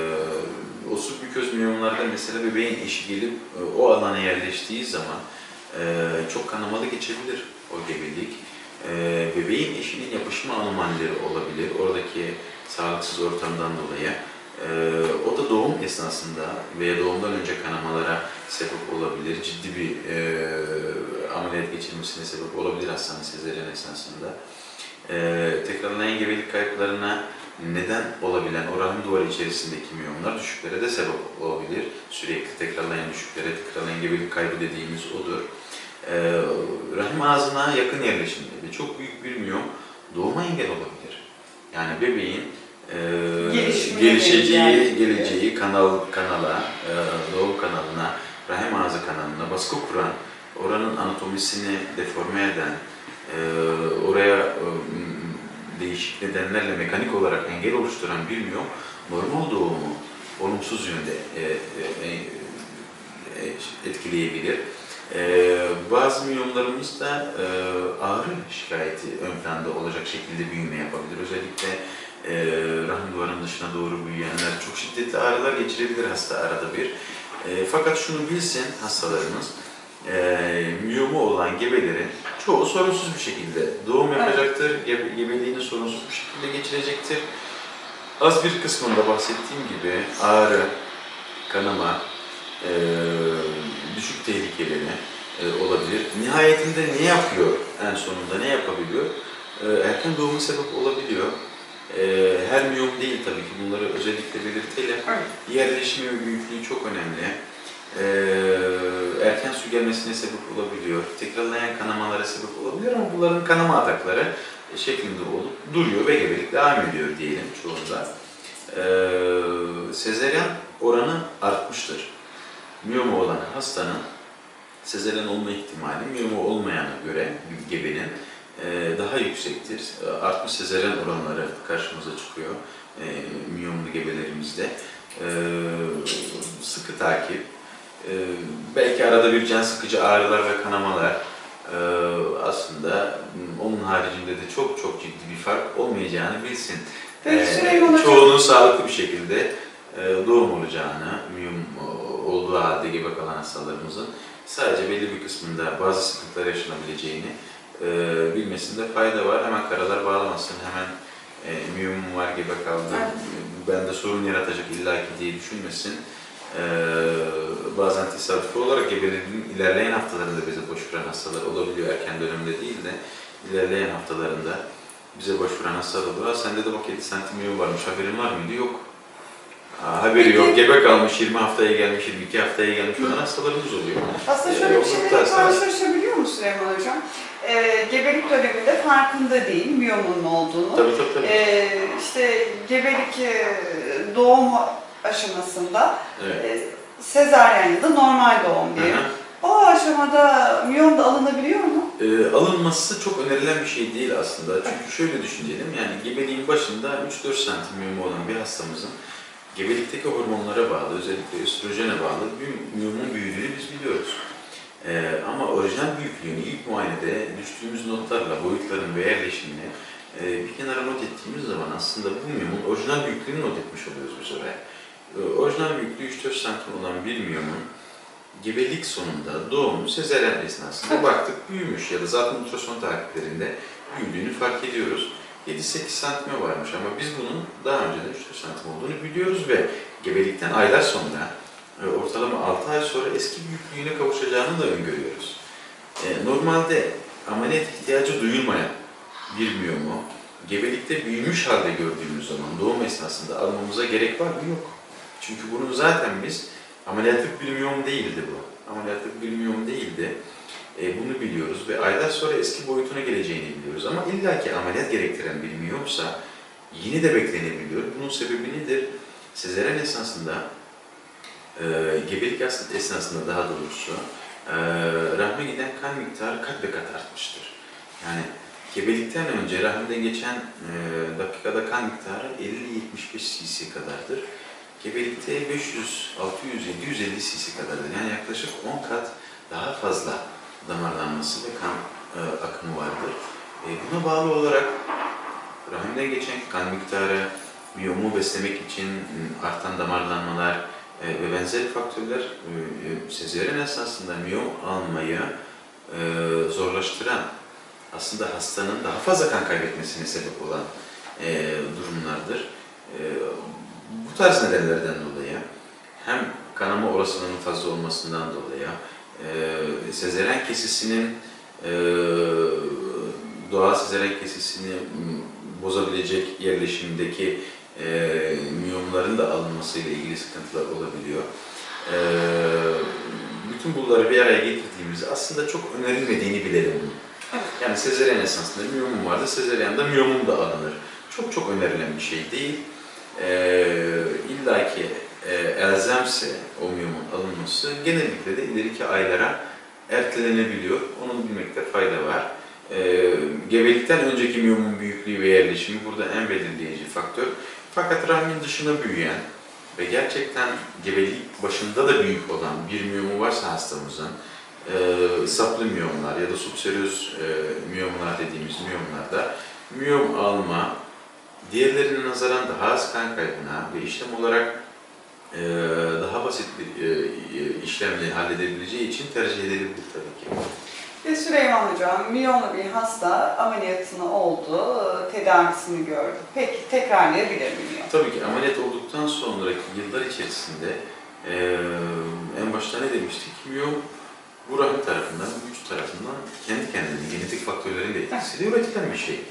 o submüköz miyomlarda mesela bebeğin eşi gelip e, o alana yerleştiği zaman e, çok kanamalı geçebilir o gebelik. E, bebeğin eşinin yapışma anomalleri olabilir oradaki sağlıksız ortamdan dolayı. Ee, o da doğum esnasında veya doğumdan önce kanamalara sebep olabilir, ciddi bir e, ameliyat geçirmesine sebep olabilir hastanın sezaryen esnasında. Ee, tekrarlayan gebelik kayıplarına neden olabilen o rahim duvarı içerisindeki miyomlar düşüklere de sebep olabilir. Sürekli tekrarlayan düşüklere, tekrarlayan gebelik kaybı dediğimiz odur. Ee, rahim ağzına yakın yerleşimde çok büyük bir miyom doğuma engel olabilir. Yani bebeğin Ee, gelişeceği, geleceği kanal kanala, e, doğum kanalına, rahim ağzı kanalına baskı kuran, oranın anatomisini deforme eden, e, oraya e, değişik nedenlerle mekanik olarak engel oluşturan bir miyom, normal doğumu olumsuz yönde e, e, e, etkileyebilir. E, bazı miyomlarımız da e, ağrı şikayeti ön planda olacak şekilde büyüme yapabilir. Özellikle e, rahim duvarının dışına doğru büyüyenler çok şiddetli ağrılar geçirebilir hasta arada bir. E, fakat şunu bilsin hastalarımız, e, miyomu olan gebelerin çoğu sorunsuz bir şekilde doğum yapacaktır, gebe, gebeliğini sorunsuz bir şekilde geçirecektir. Az bir kısmında bahsettiğim gibi ağrı, kanama, e, düşük tehlikeleri e, olabilir. Nihayetinde ne yapıyor, en sonunda ne yapabiliyor? E, erken doğuma sebep olabiliyor. E, her miyom değil tabii ki, bunları özellikle belirtelim. Evet. Yerleşimi ve büyüklüğü çok önemli. E, erken su gelmesine sebep olabiliyor. Tekrarlayan kanamalara sebep olabiliyor ama bunların kanama atakları şeklinde olup duruyor ve gebelik devam ediyor diyelim çoğunda. Ee, sezeryan oranı artmıştır. Miyomu olan hastanın sezeryan olma ihtimali miyomu olmayana göre gebenin e, daha yüksektir. Artmış sezeryan oranları karşımıza çıkıyor e, miyomlu gebelerimizde. E, sıkı takip, e, belki arada bir can sıkıcı ağrılar ve kanamalar, e, aslında onun haricinde de çok çok ciddi bir fark olmayacağını bilsin. Ee, çoğunun sağlıklı bir şekilde e, doğum olacağını, miyom olduğu halde gebe kalan hastalarımızın sadece belli bir kısmında bazı sıkıntılar yaşanabileceğini e, bilmesinde fayda var. Hemen karalar bağlamasın, hemen e, miyomum var, gebe kaldım, bende sorun yaratacak illaki diye düşünmesin. E, bazen tesadüfi olarak gebelerin ilerleyen haftalarında bize başvuran hastalar olabiliyor, erken dönemde değil de ilerleyen haftalarında bize başvuran hastalar oluyor. Sende de bak yedi santim miyom varmış, haberin var mıydı? Yok. Aa, haberi Peki. yok. Gebe kalmış, yirmi haftaya gelmiş, yirmi iki haftaya gelmiş olan hastalarımız oluyor. Aslında şöyle bir şeyle karşılaşabiliyor mu Süleyman Hocam? Ee, gebelik döneminde farkında değil miyomun olduğunu. Tabii tabii. tabii. Ee, işte gebelik e, doğum aşamasında Evet. e, sezaryen ya da normal doğum diye. Hı hı. O aşamada miyom da alınabiliyor mu? Ee, alınması çok önerilen bir şey değil aslında. Çünkü şöyle düşünelim, yani gebeliğin başında üç dört santim miyomu olan bir hastamızın gebelikteki hormonlara bağlı, özellikle östrojene bağlı bir miyomun büyüdüğünü biz biliyoruz. Ee, ama orijinal büyüklüğünü ilk muayenede düştüğümüz notlarla boyutların ve yerleşimini e, bir kenara not ettiğimiz zaman aslında bu miyomun orijinal büyüklüğünü not etmiş oluyoruz biz oraya. Ee, orijinal büyüklüğü üç dört santim olan bir miyomun gebelik sonunda doğumu sezaryen esnasında baktık büyümüş ya da zaten ultrason takiplerinde büyüdüğünü fark ediyoruz. yedi sekiz santime varmış ama biz bunun daha önceden üç dört santim olduğunu biliyoruz ve gebelikten aylar sonra, ortalama altı ay sonra eski büyüklüğüne kavuşacağını da öngörüyoruz. E, normalde ameliyat ihtiyacı duyulmayan bir miyomu gebelikte büyümüş halde gördüğümüz zaman doğum esnasında almamıza gerek var mı? Yok. Çünkü bunu zaten biz ameliyatlık bir miyom değildi bu. Ameliyatlık bir miyom değildi. E, bunu biliyoruz ve aylar sonra eski boyutuna geleceğini biliyoruz. Ama illaki ameliyat gerektiren bir miyomsa yine de beklenebiliyor. Bunun sebebi nedir? Sezaryen esnasında, e, gebelik esnasında daha doğrusu e, rahme giden kan miktarı kat be kat artmıştır. Yani gebelikten önce rahimden geçen e, dakikada kan miktarı elli yetmiş beş cc kadardır. Gebelikte beş yüz, altı yüz, yedi yüz elli cc kadardır. Yani yaklaşık on kat daha fazla damarlanması ve kan e, akımı vardır. E, buna bağlı olarak rahimden geçen kan miktarı, miyomu beslemek için artan damarlanmalar e, ve benzeri faktörler e, sezaryen esnasında miyom almayı e, zorlaştıran, aslında hastanın daha fazla kan kaybetmesine sebep olan e, durumlardır. E, bu tarz nedenlerden dolayı hem kanama olasılığının fazla olmasından dolayı e, sezaryen kesisinin e, doğal sezaryen kesisini bozabilecek yerleşimdeki e, miyomların da alınmasıyla ilgili sıkıntılar olabiliyor. E, bütün bunları bir araya getirdiğimizde aslında çok önerilmediğini bilelim. Yani sezaryen esnasında miyomum vardı, sezaryanda miyomum da alınır. Çok çok önerilen bir şey değil. E, İlla ki e, elzemse o miyomun alınması genellikle de ileriki aylara ertelenebiliyor. Onu bilmekte fayda var. E, gebelikten önceki miyomun büyüklüğü ve yerleşimi burada en belirleyici faktör. Fakat rahmin dışına büyüyen ve gerçekten gebelik başında da büyük olan bir miyomu varsa hastamızın, e, saplı miyomlar ya da subseröz e, miyomlar dediğimiz miyomlarda miyom alma diğerlerine nazaran daha az kan kaybına ve işlem olarak e, daha basit bir e, işlemle halledebileceği için tercih edilebilir tabii ki. Ve Süleyman Hocam, miyomlu bir hasta ameliyatını oldu, tedavisini gördü. Peki tekrarlayabilir mi miyon? Tabii ki ameliyat olduktan sonraki yıllar içerisinde e, en başta ne demiştik? Miyom bu rahim tarafından, vücut tarafından kendi kendine genetik faktörlerin de etkisiyle üretilen bir şey.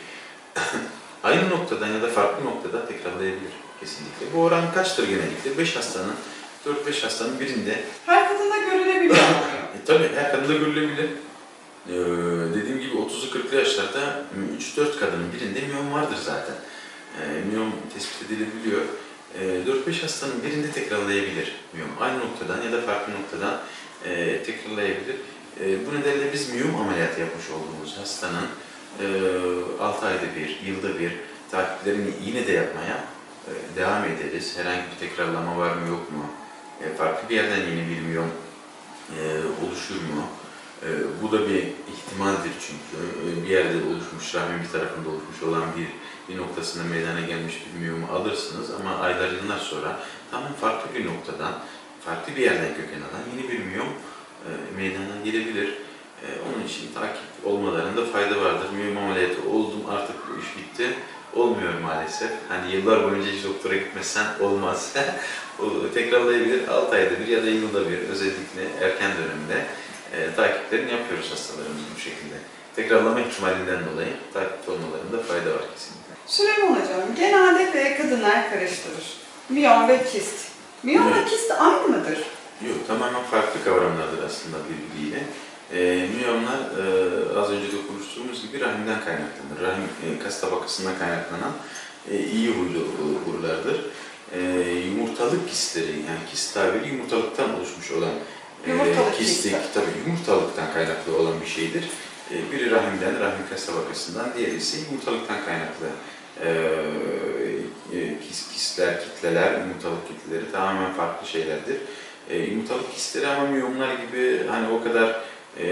Aynı noktadan ya da farklı noktada tekrarlayabilir kesinlikle. Bu oran kaçtır genellikle? beş hastanın, dört beş hastanın birinde. Her kadında görülebiliyor. E, tabii her kadında görülebilir. Ee, dediğim gibi otuzlu kırklı yaşlarda üç dört kadının birinde miyom vardır zaten. Ee, miyom tespit edilebiliyor. Ee, dört beş hastanın birinde tekrarlayabilir miyom. Aynı noktadan ya da farklı noktadan e, tekrarlayabilir. E, bu nedenle biz miyom ameliyatı yapmış olduğumuz hastanın e, altı ayda bir, yılda bir takiplerini yine de yapmaya e, devam ederiz. Herhangi bir tekrarlama var mı yok mu? E, farklı bir yerden yeni bir miyom e, oluşur mu? E, bu da bir ihtimaldir çünkü. E, bir yerde oluşmuş, rahmin bir tarafında oluşmuş olan bir bir noktasında meydana gelmiş bir miyomu alırsınız ama aylar yıllar sonra tamamen farklı bir noktadan, farklı bir yerden köken alan yeni bir miyom e, meydana gelebilir. E, onun için takip olmalarında fayda vardır. Miyom ameliyatı oldum, artık bu iş bitti. Olmuyor maalesef. Hani yıllar boyunca hiç doktora gitmezsen olmaz. Tekrarlayabilir, altı ayda bir ya da yılda bir, özellikle erken dönemde e, takiplerini yapıyoruz hastalarımız bu şekilde. Tekrarlama ihtimalinden dolayı takipte olmalarında fayda var kesinlikle. Süleyman Hocam, genellikle kadınlar karıştırır. Miyom ve kist. Miyom Evet. ve kist aynı mıdır? Yok, tamamen farklı kavramlardır aslında birbiriyle. E, miyomlar e, az önce de konuştuğumuz gibi rahimden kaynaklanır. Rahim e, kas tabakasından kaynaklanan e, iyi huylu huylardır. E, yumurtalık kistleri, yani kist tabiri yumurtalıktan oluşmuş olan Yumurtalık e, kistik, kisti. tabii yumurtalıktan kaynaklı olan bir şeydir. E, biri rahimden, rahim kas tabakasından, diğeri ise yumurtalıktan kaynaklı. E, e, kis, kistler, kitleler, yumurtalık kitleleri tamamen farklı şeylerdir. E, yumurtalık kistleri ama miyomlar gibi hani o kadar e,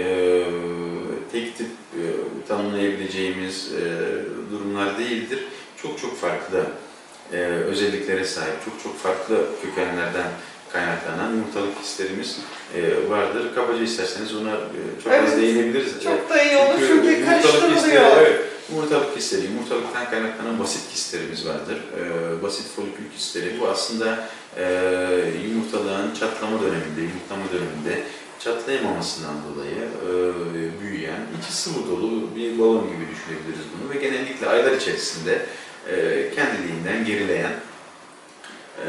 tek tip e, tanımlayabileceğimiz e, durumlar değildir. Çok çok farklı e, özelliklere sahip, çok çok farklı kökenlerden kaynaklanan yumurtalık kistlerimiz e, vardır. Kabaca isterseniz ona e, çok Evet, az değinebiliriz. Çok da iyi olur çünkü, yumurtalık karıştırılıyor. kistleri, evet, yumurtalık kistleri, yumurtalıktan kaynaklanan basit kistlerimiz vardır. E, basit folikül kistleri. Bu aslında e, yumurtalığın çatlama döneminde, yumurtlama döneminde çatlayamamasından dolayı e, büyüyen, içi sıvı dolu bir balon gibi düşünebiliriz bunu ve genellikle aylar içerisinde e, kendiliğinden gerileyen e,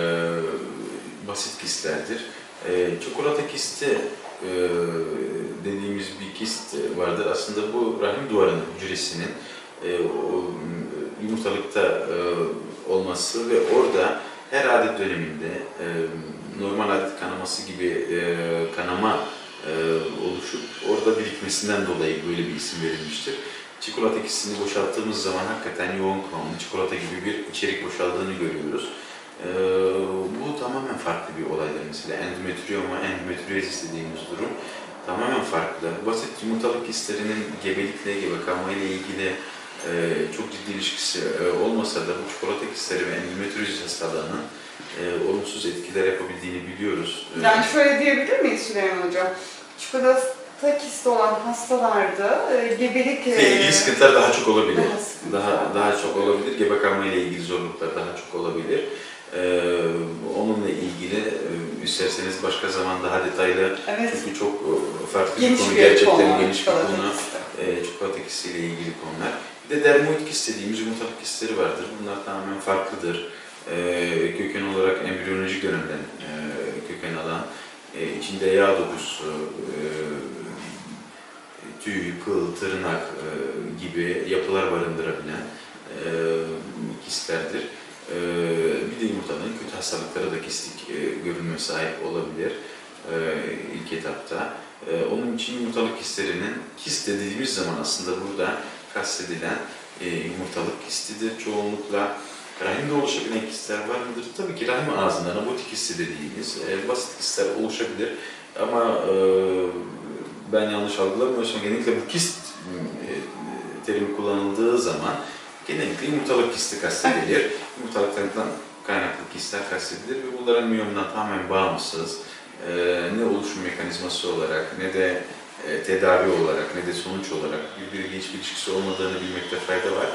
basit kistlerdir. E, çikolata kisti e, dediğimiz bir kist vardır. Aslında bu rahim duvarının hücresinin e, o, yumurtalıkta e, olması ve orada her adet döneminde e, normal adet kanaması gibi e, kanama e, oluşup orada birikmesinden dolayı böyle bir isim verilmiştir. Çikolata kistini boşalttığımız zaman hakikaten yoğun kıvamlı çikolata gibi bir içerik boşaldığını görüyoruz. Ee, bu tamamen farklı bir olaydır mesela. Endometrioma, endometriozis dediğimiz durum tamamen farklı. Basit yumurtalık kistlerinin gebelikle, gebe kalmayla ilgili e, çok ciddi ilişkisi e, olmasa da bu çikolata kistleri ve endometriozis hastalığının e, olumsuz etkiler yapabildiğini biliyoruz. Yani şöyle diyebilir miyiz Süleyman Hocam? Çikolata kisti olan hastalarda e, gebelik... E, ilgili sıkıntılar daha çok olabilir. Daha sıkıntı. Daha, daha çok olabilir. Gebe kalmayla ilgili zorluklar daha çok olabilir. Ee, onunla ilgili e, isterseniz başka zaman daha detaylı, Evet. çünkü çok e, farklı Geniş bir konu, bir gerçekten konu, geniş bir çikolata konu. kisti. E, çikolata kistiyle ilgili konular. Bir de dermoid kist dediğimiz yumurtalık kistleri vardır. Bunlar tamamen farklıdır. E, köken olarak embriyolojik dönemden e, köken alan, e, içinde yağ dokusu, e, tüy, kıl, tırnak e, gibi yapılar barındırabilen e, kistlerdir. Ee, bir de yumurtanın kötü hastalıklara da kistik e, görünme sahip olabilir e, ilk etapta. E, onun için yumurtalık kistlerinin, kist dediğimiz zaman aslında burada kastedilen e, yumurtalık kistidir çoğunlukla. Rahimde oluşabilen kistler var mıdır? Tabii ki rahim ağzında nabotik kisti dediğimiz e, basit kistler oluşabilir. Ama e, ben yanlış algılamıyorsam genellikle bu kist e, terimi kullanıldığı zaman Genellikle yumurtalık kisti kastedilir. Yumurtalıklardan kaynaklı kistler kastedilir ve bunların miyomdan tamamen bağımsız, e, ne oluşum mekanizması olarak ne de e, tedavi olarak ne de sonuç olarak birbiriyle hiçbir ilişkisi olmadığını bilmekte fayda var.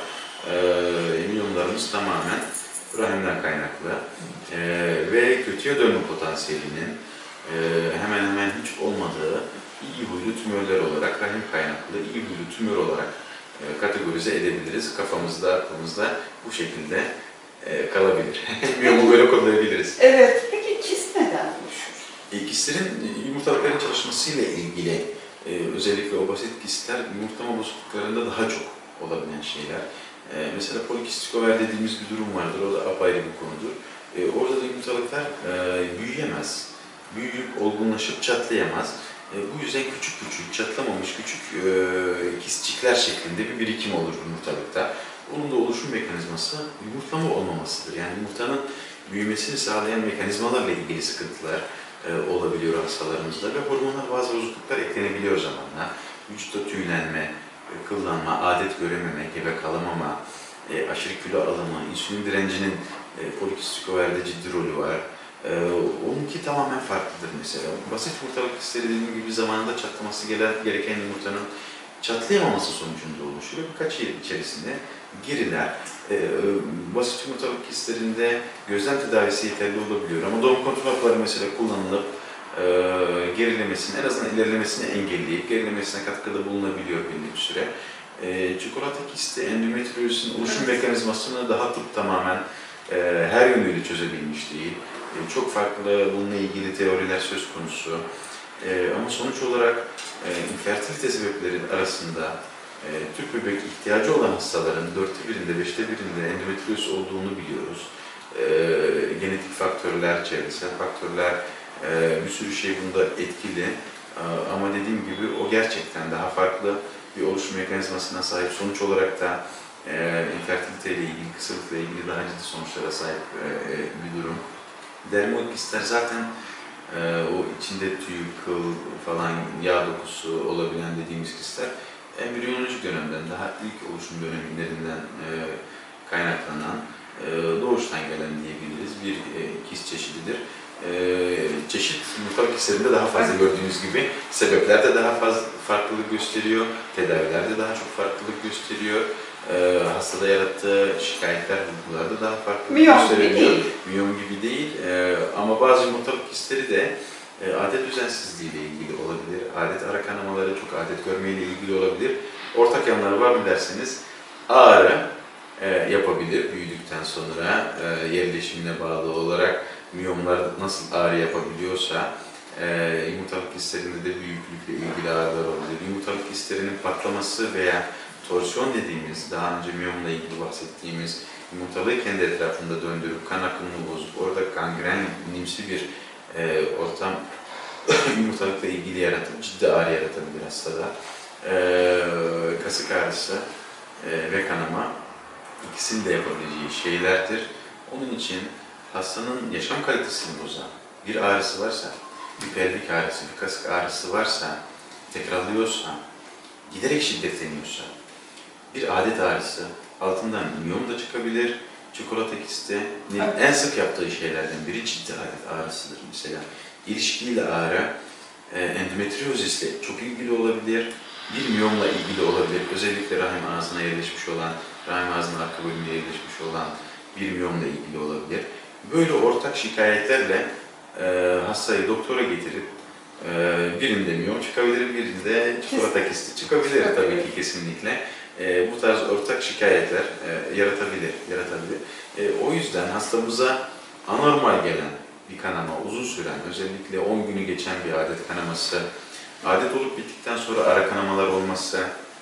E, miyomlarımız tamamen rahimden kaynaklı e, ve kötüye dönme potansiyelinin e, hemen hemen hiç olmadığı iyi huylu tümörler olarak, rahim kaynaklı iyi huylu tümör olarak e, kategorize edebiliriz. Kafamızda, aklımızda bu şekilde e, kalabilir. Miyomu böyle kodlayabiliriz. Evet, peki kist neden oluşur? E, kistlerin yumurtalıkların çalışmasıyla ilgili e, özellikle o basit kistler yumurtlama bozukluklarında daha çok olabilen şeyler. E, mesela polikistik over dediğimiz bir durum vardır, o da apayrı bir konudur. E, orada da yumurtalıklar e, büyüyemez, büyüyüp olgunlaşıp çatlayamaz. E, bu yüzden küçük küçük, çatlamamış küçük e, kistçikler şeklinde bir birikim olur yumurtalıkta. Onun da oluşum mekanizması yumurtlama olmamasıdır. Yani yumurtanın büyümesini sağlayan mekanizmalarla ilgili sıkıntılar e, olabiliyor hastalarımızda ve hormonal bazı bozukluklar eklenebiliyor zamanla. Vücutta tüylenme, e, kıllanma, adet görememe, gebe kalamama, e, aşırı kilo alımı, insülin direncinin e, polikistik overde ciddi rolü var. Ee, onunki tamamen farklıdır mesela. Basit yumurtalık kistleri dediğim gibi zamanında çatlaması gereken yumurtanın çatlayamaması sonucunda oluşuyor. Birkaç yıl içerisinde geriler. Ee, basit yumurtalık kistlerinde gözlem tedavisi yeterli olabiliyor. Ama doğum kontrol hapları mesela kullanılıp e, gerilemesini, en azından ilerlemesini engelleyip gerilemesine katkıda bulunabiliyor belli bir süre. E, çikolata kisti, endometriozisin oluşum evet. mekanizmasını daha tıp tamamen e, her yönüyle çözebilmiş değil. Çok farklı bununla ilgili teoriler söz konusu. Ee, ama sonuç olarak e, infertilite sebepleri arasında e, tüp bebek ihtiyacı olan hastaların dörtte birinde, beşte birinde endometrioz olduğunu biliyoruz. E, genetik faktörler, çevresel faktörler, e, bir sürü şey bunda etkili. E, ama dediğim gibi o gerçekten daha farklı bir oluşum mekanizmasına sahip. Sonuç olarak da e, infertilite ile ilgili, kısırlıkla ilgili daha ciddi sonuçlara sahip e, bir durum. Dermoid kistler zaten e, o içinde tüy, kıl falan, yağ dokusu olabilen dediğimiz kistler embriyolojik dönemden, daha ilk oluşum dönemlerinden e, kaynaklanan, e, doğuştan gelen diyebiliriz bir e, kist çeşididir. E, çeşit yumurtalık kistlerinde daha fazla gördüğünüz gibi sebepler de daha fazla farklılık gösteriyor, tedaviler de daha çok farklılık gösteriyor. Ee, hastada yarattığı şikayetler, bulgularda daha farklı gösterebiliyor. Miyom gibi değil. Ee, ama bazı yumurtalık kistleri de e, adet düzensizliği ile ilgili olabilir. Adet ara kanamaları, çok adet görmeyle ilgili olabilir. Ortak yanları var mı derseniz ağrı e, yapabilir büyüdükten sonra e, yerleşimine bağlı olarak miyomlar nasıl ağrı yapabiliyorsa e, yumurtalık kistlerinde de büyüklükle ilgili ağrılar olabilir. Yumurtalık kistlerinin patlaması veya torsiyon dediğimiz, daha önce miyomla ilgili bahsettiğimiz yumurtalığı kendi etrafında döndürüp kan akımını bozup orada gangrenimsi bir e, ortam yumurtalıkla ilgili yaratıp ciddi ağrı yaratabilir hastada. E, kasık ağrısı e, ve kanama ikisini de yapabileceği şeylerdir. Onun için hastanın yaşam kalitesini bozan bir ağrısı varsa, bir pelvik ağrısı, bir kasık ağrısı varsa, tekrarlıyorsa, giderek şiddetleniyorsa, bir adet ağrısı, altından miyom da çıkabilir. Çikolata kisti evet. en sık yaptığı şeylerden biri ciddi adet ağrısıdır mesela. İlişkiyle ağrı, e, endometriozisle çok ilgili olabilir, bir miyomla ilgili olabilir. Özellikle rahim ağzına yerleşmiş olan, rahim ağzının arka bölümüne yerleşmiş olan bir miyomla ilgili olabilir. Böyle ortak şikayetlerle e, hastayı doktora getirip e, birinde miyom çıkabilir, birinde çikolata kisti çıkabilir tabii ki kesinlikle. E, bu tarz ortak şikayetler e, yaratabilir, yaratabilir. E, o yüzden hastamıza anormal gelen bir kanama, uzun süren, özellikle on günü geçen bir adet kanaması, adet olup bittikten sonra ara kanamalar olması,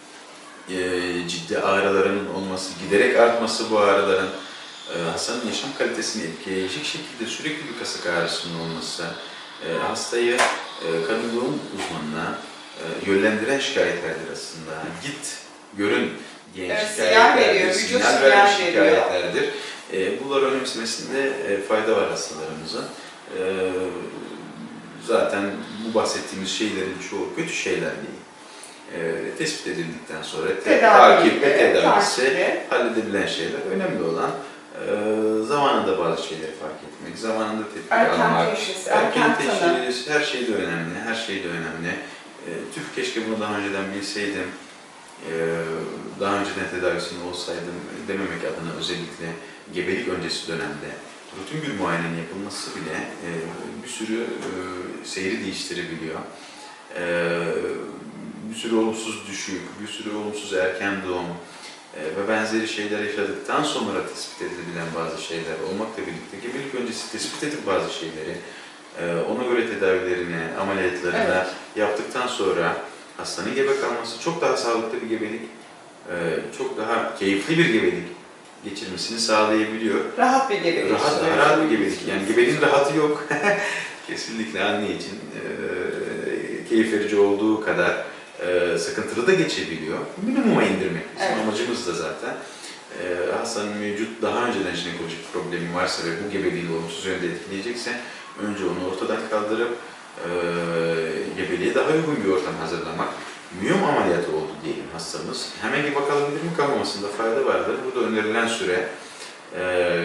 e, ciddi ağrılarının olması, giderek artması bu ağrıların, e, hastanın yaşam kalitesini etkileyecek şekilde sürekli bir kasık ağrısının olması, e, hastayı e, kadın doğum uzmanına e, yönlendiren şikayetlerdir aslında. Git, görün diye evet, şikayetlerdir, sinyal, sinyal veren şikayetlerdir. E, bunları önemsemesinde e, fayda var hastalarımızın. E, zaten bu bahsettiğimiz şeylerin çoğu kötü şeyler değil. E, e, tespit edildikten sonra Tedavi, takip ve evet, tedavisi takibi. halledilen şeyler. Önemli olan e, zamanında bazı şeyleri fark etmek, zamanında tedbir Erken almak, teşhis, erken erken tanı. teşhis, her şey de önemli, her şey de önemli. E, tüh keşke bunu daha önceden bilseydim, e, daha önceden tedavisinde olsaydım dememek adına özellikle gebelik öncesi dönemde rutin bir muayenenin yapılması bile e, bir sürü e, seyri değiştirebiliyor. E, bir sürü olumsuz düşük, bir sürü olumsuz erken doğum e, ve benzeri şeyler yaşadıktan sonra tespit edilebilen bazı şeyler olmakla birlikte gebelik öncesi tespit edip bazı şeyleri e, ona göre tedavilerini, ameliyatlarını Evet. yaptıktan sonra hastanın gebe kalması çok daha sağlıklı bir gebelik, e, çok daha keyifli bir gebelik geçirmesini sağlayabiliyor. Rahat bir gebelik. Rahat, daha rahat bir gebelik. Yani gebeliğin rahatı yok. Kesinlikle anne için e, keyif verici olduğu kadar e, sıkıntılı da geçebiliyor. Minimuma indirmek bizim Evet. amacımız da zaten. E, hastanın mevcut daha önceden jinekolojik problemi varsa ve bu gebeliği olumsuz yönde etkileyecekse önce onu ortadan kaldırıp e, gebeliğe daha uygun bir ortam hazırlamak. Miyom ameliyatı oldu diyelim hastamız. Hemen gebe kalabilir mi, kalmamasında fayda vardır. Burada önerilen süre e,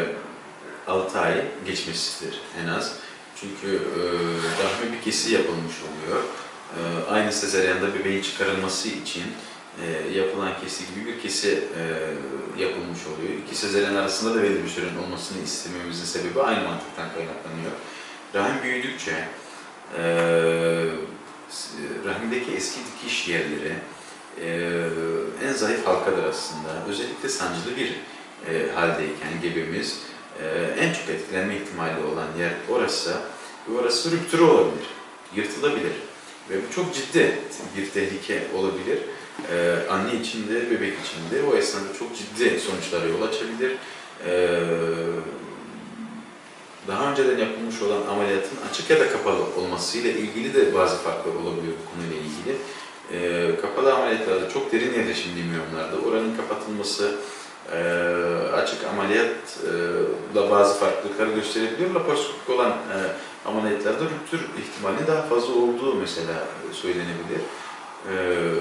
altı ay geçmesidir en az. Çünkü e, rahmi bir kesi yapılmış oluyor. E, aynı sezeryanda bebeğin çıkarılması için e, yapılan kesi gibi bir kesi e, yapılmış oluyor. İki sezeryan arasında da belli bir sürenin olmasını istememizin sebebi aynı mantıktan kaynaklanıyor. Rahim büyüdükçe e, rahimdeki eski dikiş yerleri e, en zayıf halkadır aslında. Özellikle sancılı bir e, haldeyken gebemiz e, en çok etkilenme ihtimali olan yer orası ve orası rüptürü olabilir, yırtılabilir ve bu çok ciddi bir tehlike olabilir. E, anne için de bebek için de o esnada çok ciddi sonuçlara yol açabilir. E, daha önceden yapılmış olan ameliyatın açık ya da kapalı olmasıyla ilgili de bazı farklar olabiliyor bu konuyla ilgili. E, kapalı ameliyatlarda çok derin yerleşimli miyomlarda oranın kapatılması e, açık ameliyatla bazı farklılıklar gösterebiliyor. Laparoskopik olan e, ameliyatlarda rüptür ihtimali daha fazla olduğu mesela söylenebilir. E,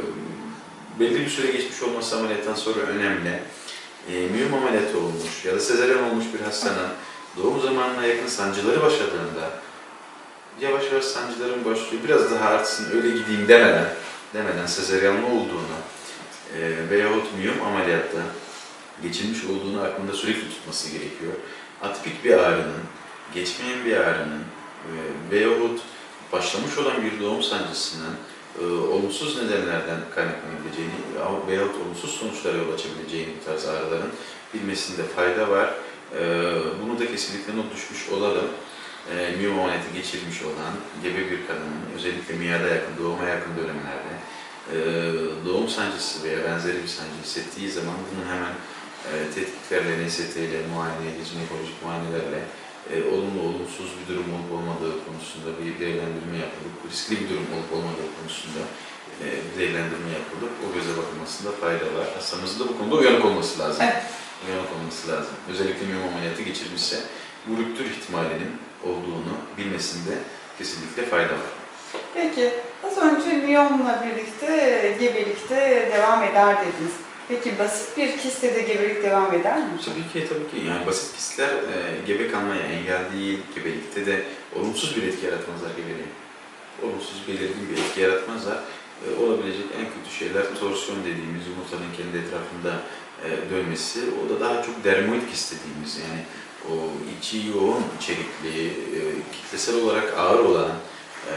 belli bir süre geçmiş olması ameliyattan sonra önemli. E, miyom ameliyatı olmuş ya da sezaryen olmuş bir hastanın doğum zamanına yakın sancıları başladığında yavaş yavaş sancıların başlıyor, biraz daha artsın öyle gideyim demeden demeden sezaryenli olduğunu e, veyahut miyom ameliyatta geçirmiş olduğunu aklında sürekli tutması gerekiyor. Atipik bir ağrının, geçmeyen bir ağrının e, veyahut başlamış olan bir doğum sancısının e, olumsuz nedenlerden kaynaklanabileceğini veyahut olumsuz sonuçlara yol açabileceğini bu tarz ağrıların bilmesinde fayda var. E, bunu da kesinlikle not düşmüş olalım. E, miyom ameliyatı geçirmiş olan gebe bir kadının özellikle miyada yakın, doğuma yakın dönemlerde e, doğum sancısı veya benzeri bir sancı hissettiği zaman bunun hemen e, tetkiklerle, N S T ile, muayeneyle, jinekolojik muayenelerle e, olumlu olumsuz bir durum olup olmadığı konusunda bir değerlendirme yapılıp, riskli bir durum olup olmadığı konusunda e, bir değerlendirme yapılıp o göze bakılmasında fayda var. Hastamızın da bu konuda uyanık olması lazım. Evet. Uyanık olması lazım. Özellikle miyom ameliyatı geçirmişse bu rüptür ihtimalinin olduğunu bilmesinde kesinlikle fayda var. Peki, az önce miyomla birlikte gebelikte devam eder dediniz. Peki basit bir kiste de gebelik devam eder mi? Tabii ki, tabii ki. Yani basit kistler e, gebe kalmaya engel değil, gebelikte de olumsuz bir etki yaratmazlar gebeliğe. Olumsuz belirgin bir etki yaratmazlar. E, olabilecek en kötü şeyler torsiyon dediğimiz yumurtanın kendi etrafında e, dönmesi. O da daha çok dermoid kist dediğimiz yani o içi yoğun içerikli, e, kitlesel olarak ağır olan e,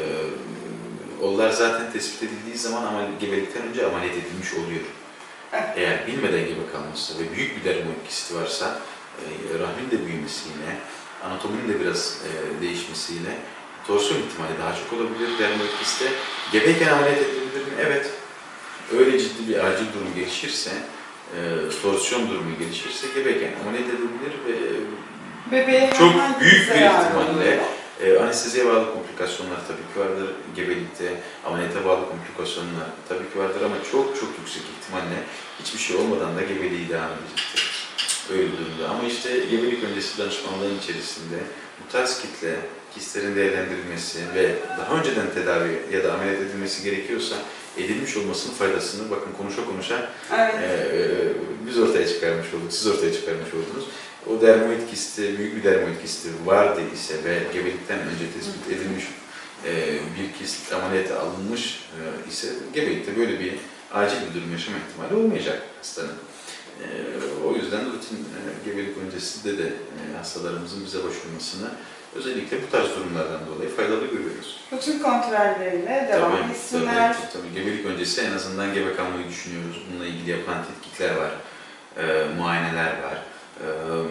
onlar zaten tespit edildiği zaman ama gebelikten önce ameliyat edilmiş oluyor. Eğer bilmeden gebe kalmışsa ve büyük bir dermoid kisti varsa e, rahmin de büyümesiyle, anatominin de biraz e, değişmesiyle torsiyon ihtimali daha çok olabilir dermoid kiste. Gebeyken ameliyat edilebilir mi? Evet. Öyle ciddi bir acil durum gelişirse, e, torsiyon durumu gelişirse gebeyken ameliyat edilebilir ve Bebeğe çok herhangi büyük bir zarar ihtimalle oluyor. e, anesteziye bağlı komplikasyonlar tabii ki vardır. Gebelikte ameliyata bağlı komplikasyonlar tabii ki vardır ama çok çok yüksek ihtimalle hiçbir şey olmadan da gebeliği devam edecektir. Öyle bir durumda. Ama işte gebelik öncesi danışmanlığın içerisinde bu tarz kitle kistlerin değerlendirilmesi ve daha önceden tedavi ya da ameliyat edilmesi gerekiyorsa edilmiş olmasının faydasını bakın konuşa konuşa Evet. e, biz ortaya çıkarmış olduk, siz ortaya çıkarmış oldunuz. O dermoid kisti, büyük bir dermoid kisti vardı ise ve gebelikten önce tespit edilmiş e, bir kist ameliyata alınmış e, ise gebelikte böyle bir acil bir durum yaşama ihtimali olmayacak hastanın. E, o yüzden rutin e, gebelik öncesinde de e, hastalarımızın bize başvurmasını özellikle bu tarz durumlardan dolayı faydalı görüyoruz. Rutin kontrollerine devam Tabii, etsinler. tabii, tabii. Gebelik öncesi en azından gebe kalmayı düşünüyoruz. Bununla ilgili yapılan tetkikler var, e, muayeneler var. E,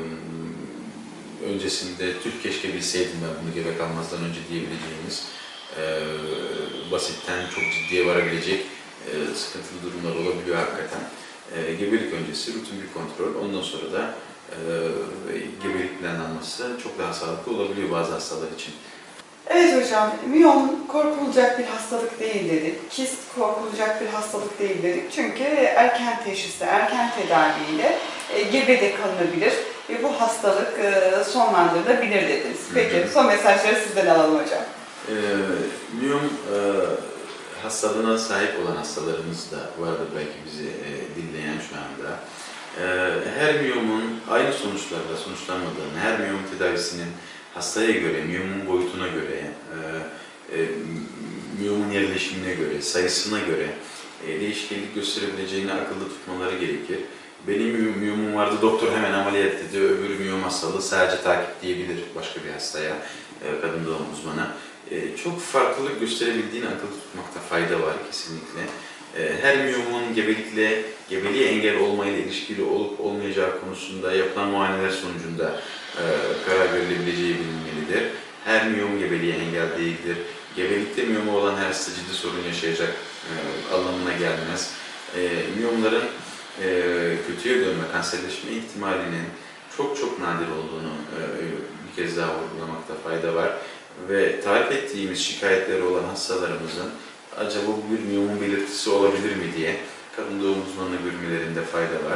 öncesinde Türk keşke bilseydim ben bunu gebe kalmazdan önce diyebileceğimiz e, basitten çok ciddiye varabilecek e, sıkıntılı durumlar olabiliyor hakikaten. E, gebelik öncesi rutin bir kontrol, ondan sonra da e, gebelik planlanması çok daha sağlıklı olabiliyor bazı hastalar için. Evet hocam, miyom korkulacak bir hastalık değil dedik. Kist korkulacak bir hastalık değil dedik. Çünkü erken teşhisle, erken tedaviyle e, gebe de kalınabilir ve bu hastalık e, sonlandırılabilir dediniz. Peki, hı hı. Son mesajları sizden alalım hocam. E, miyom e, hastalığına sahip olan hastalarımız da vardır belki bizi e, dinleyen şu anda. E, her miyomun aynı sonuçlarla sonuçlanmadığını, her miyom tedavisinin hastaya göre, miyomun boyutuna göre, e, e, miyomun yerleşimine göre, sayısına göre e, değişkenlik gösterebileceğini akılda tutmaları gerekir. Benim miyomum vardı, doktor hemen ameliyat dedi, öbürü miyom hastalığı sadece takip diyebilir başka bir hastaya, e, kadın doğum uzmanı. E, çok farklılık gösterebildiğini akılda tutmakta fayda var kesinlikle. E, her miyomun gebelikle, gebeliğe engel olmayla ilişkili olup olmayacağı konusunda yapılan muayeneler sonucunda e, karar verilebileceği bilinmelidir. Her miyom gebeliğe engel değildir. Gebelikte miyomu olan her hasta ciddi sorun yaşayacak e, anlamına gelmez. E, miyomların e, kötüye dönme, kanserleşme ihtimalinin çok çok nadir olduğunu e, bir kez daha vurgulamakta fayda var. Ve tarif ettiğimiz şikayetleri olan hastalarımızın acaba bu bir miyomun belirtisi olabilir mi diye kadın doğum uzmanına görmelerinde fayda var.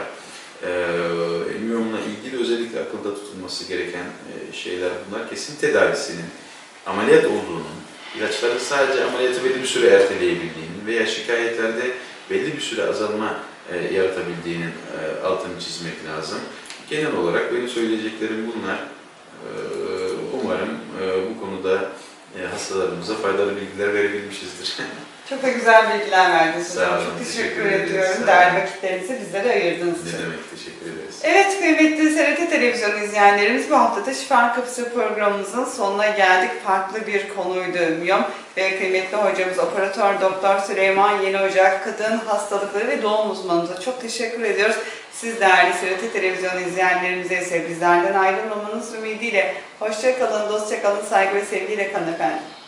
E, miyomla ilgili özellikle akılda tutulması gereken e, şeyler bunlar. Kesin tedavisinin ameliyat olduğunun, ilaçların sadece ameliyatı belli bir süre erteleyebildiğinin veya şikayetlerde belli bir süre azalma e, yaratabildiğinin e, altını çizmek lazım. Genel olarak benim söyleyeceklerim bunlar. E, umarım e, bu konuda e, hastalarımıza faydalı bilgiler verebilmişizdir. Çok da güzel bilgiler verdiniz hocam. Sağ olun, Çok teşekkür, teşekkür ediyorum. Değerli vakitlerinizi bizlere ayırdığınız için. Ne demek, teşekkür ederiz. Evet kıymetli S R T Televizyon izleyenlerimiz, bu hafta da Şifa Kapısı programımızın sonuna geldik. Farklı bir konuydu miyom ve kıymetli hocamız Operatör Doktor Süleyman Yeni Ocak, kadın hastalıkları ve doğum uzmanımıza çok teşekkür ediyoruz. Siz değerli S R T Televizyon izleyenlerimize ise bizlerden ayrılmamanız ümidiyle hoşça kalın, dostça kalın, saygı ve sevgiyle kalın efendim.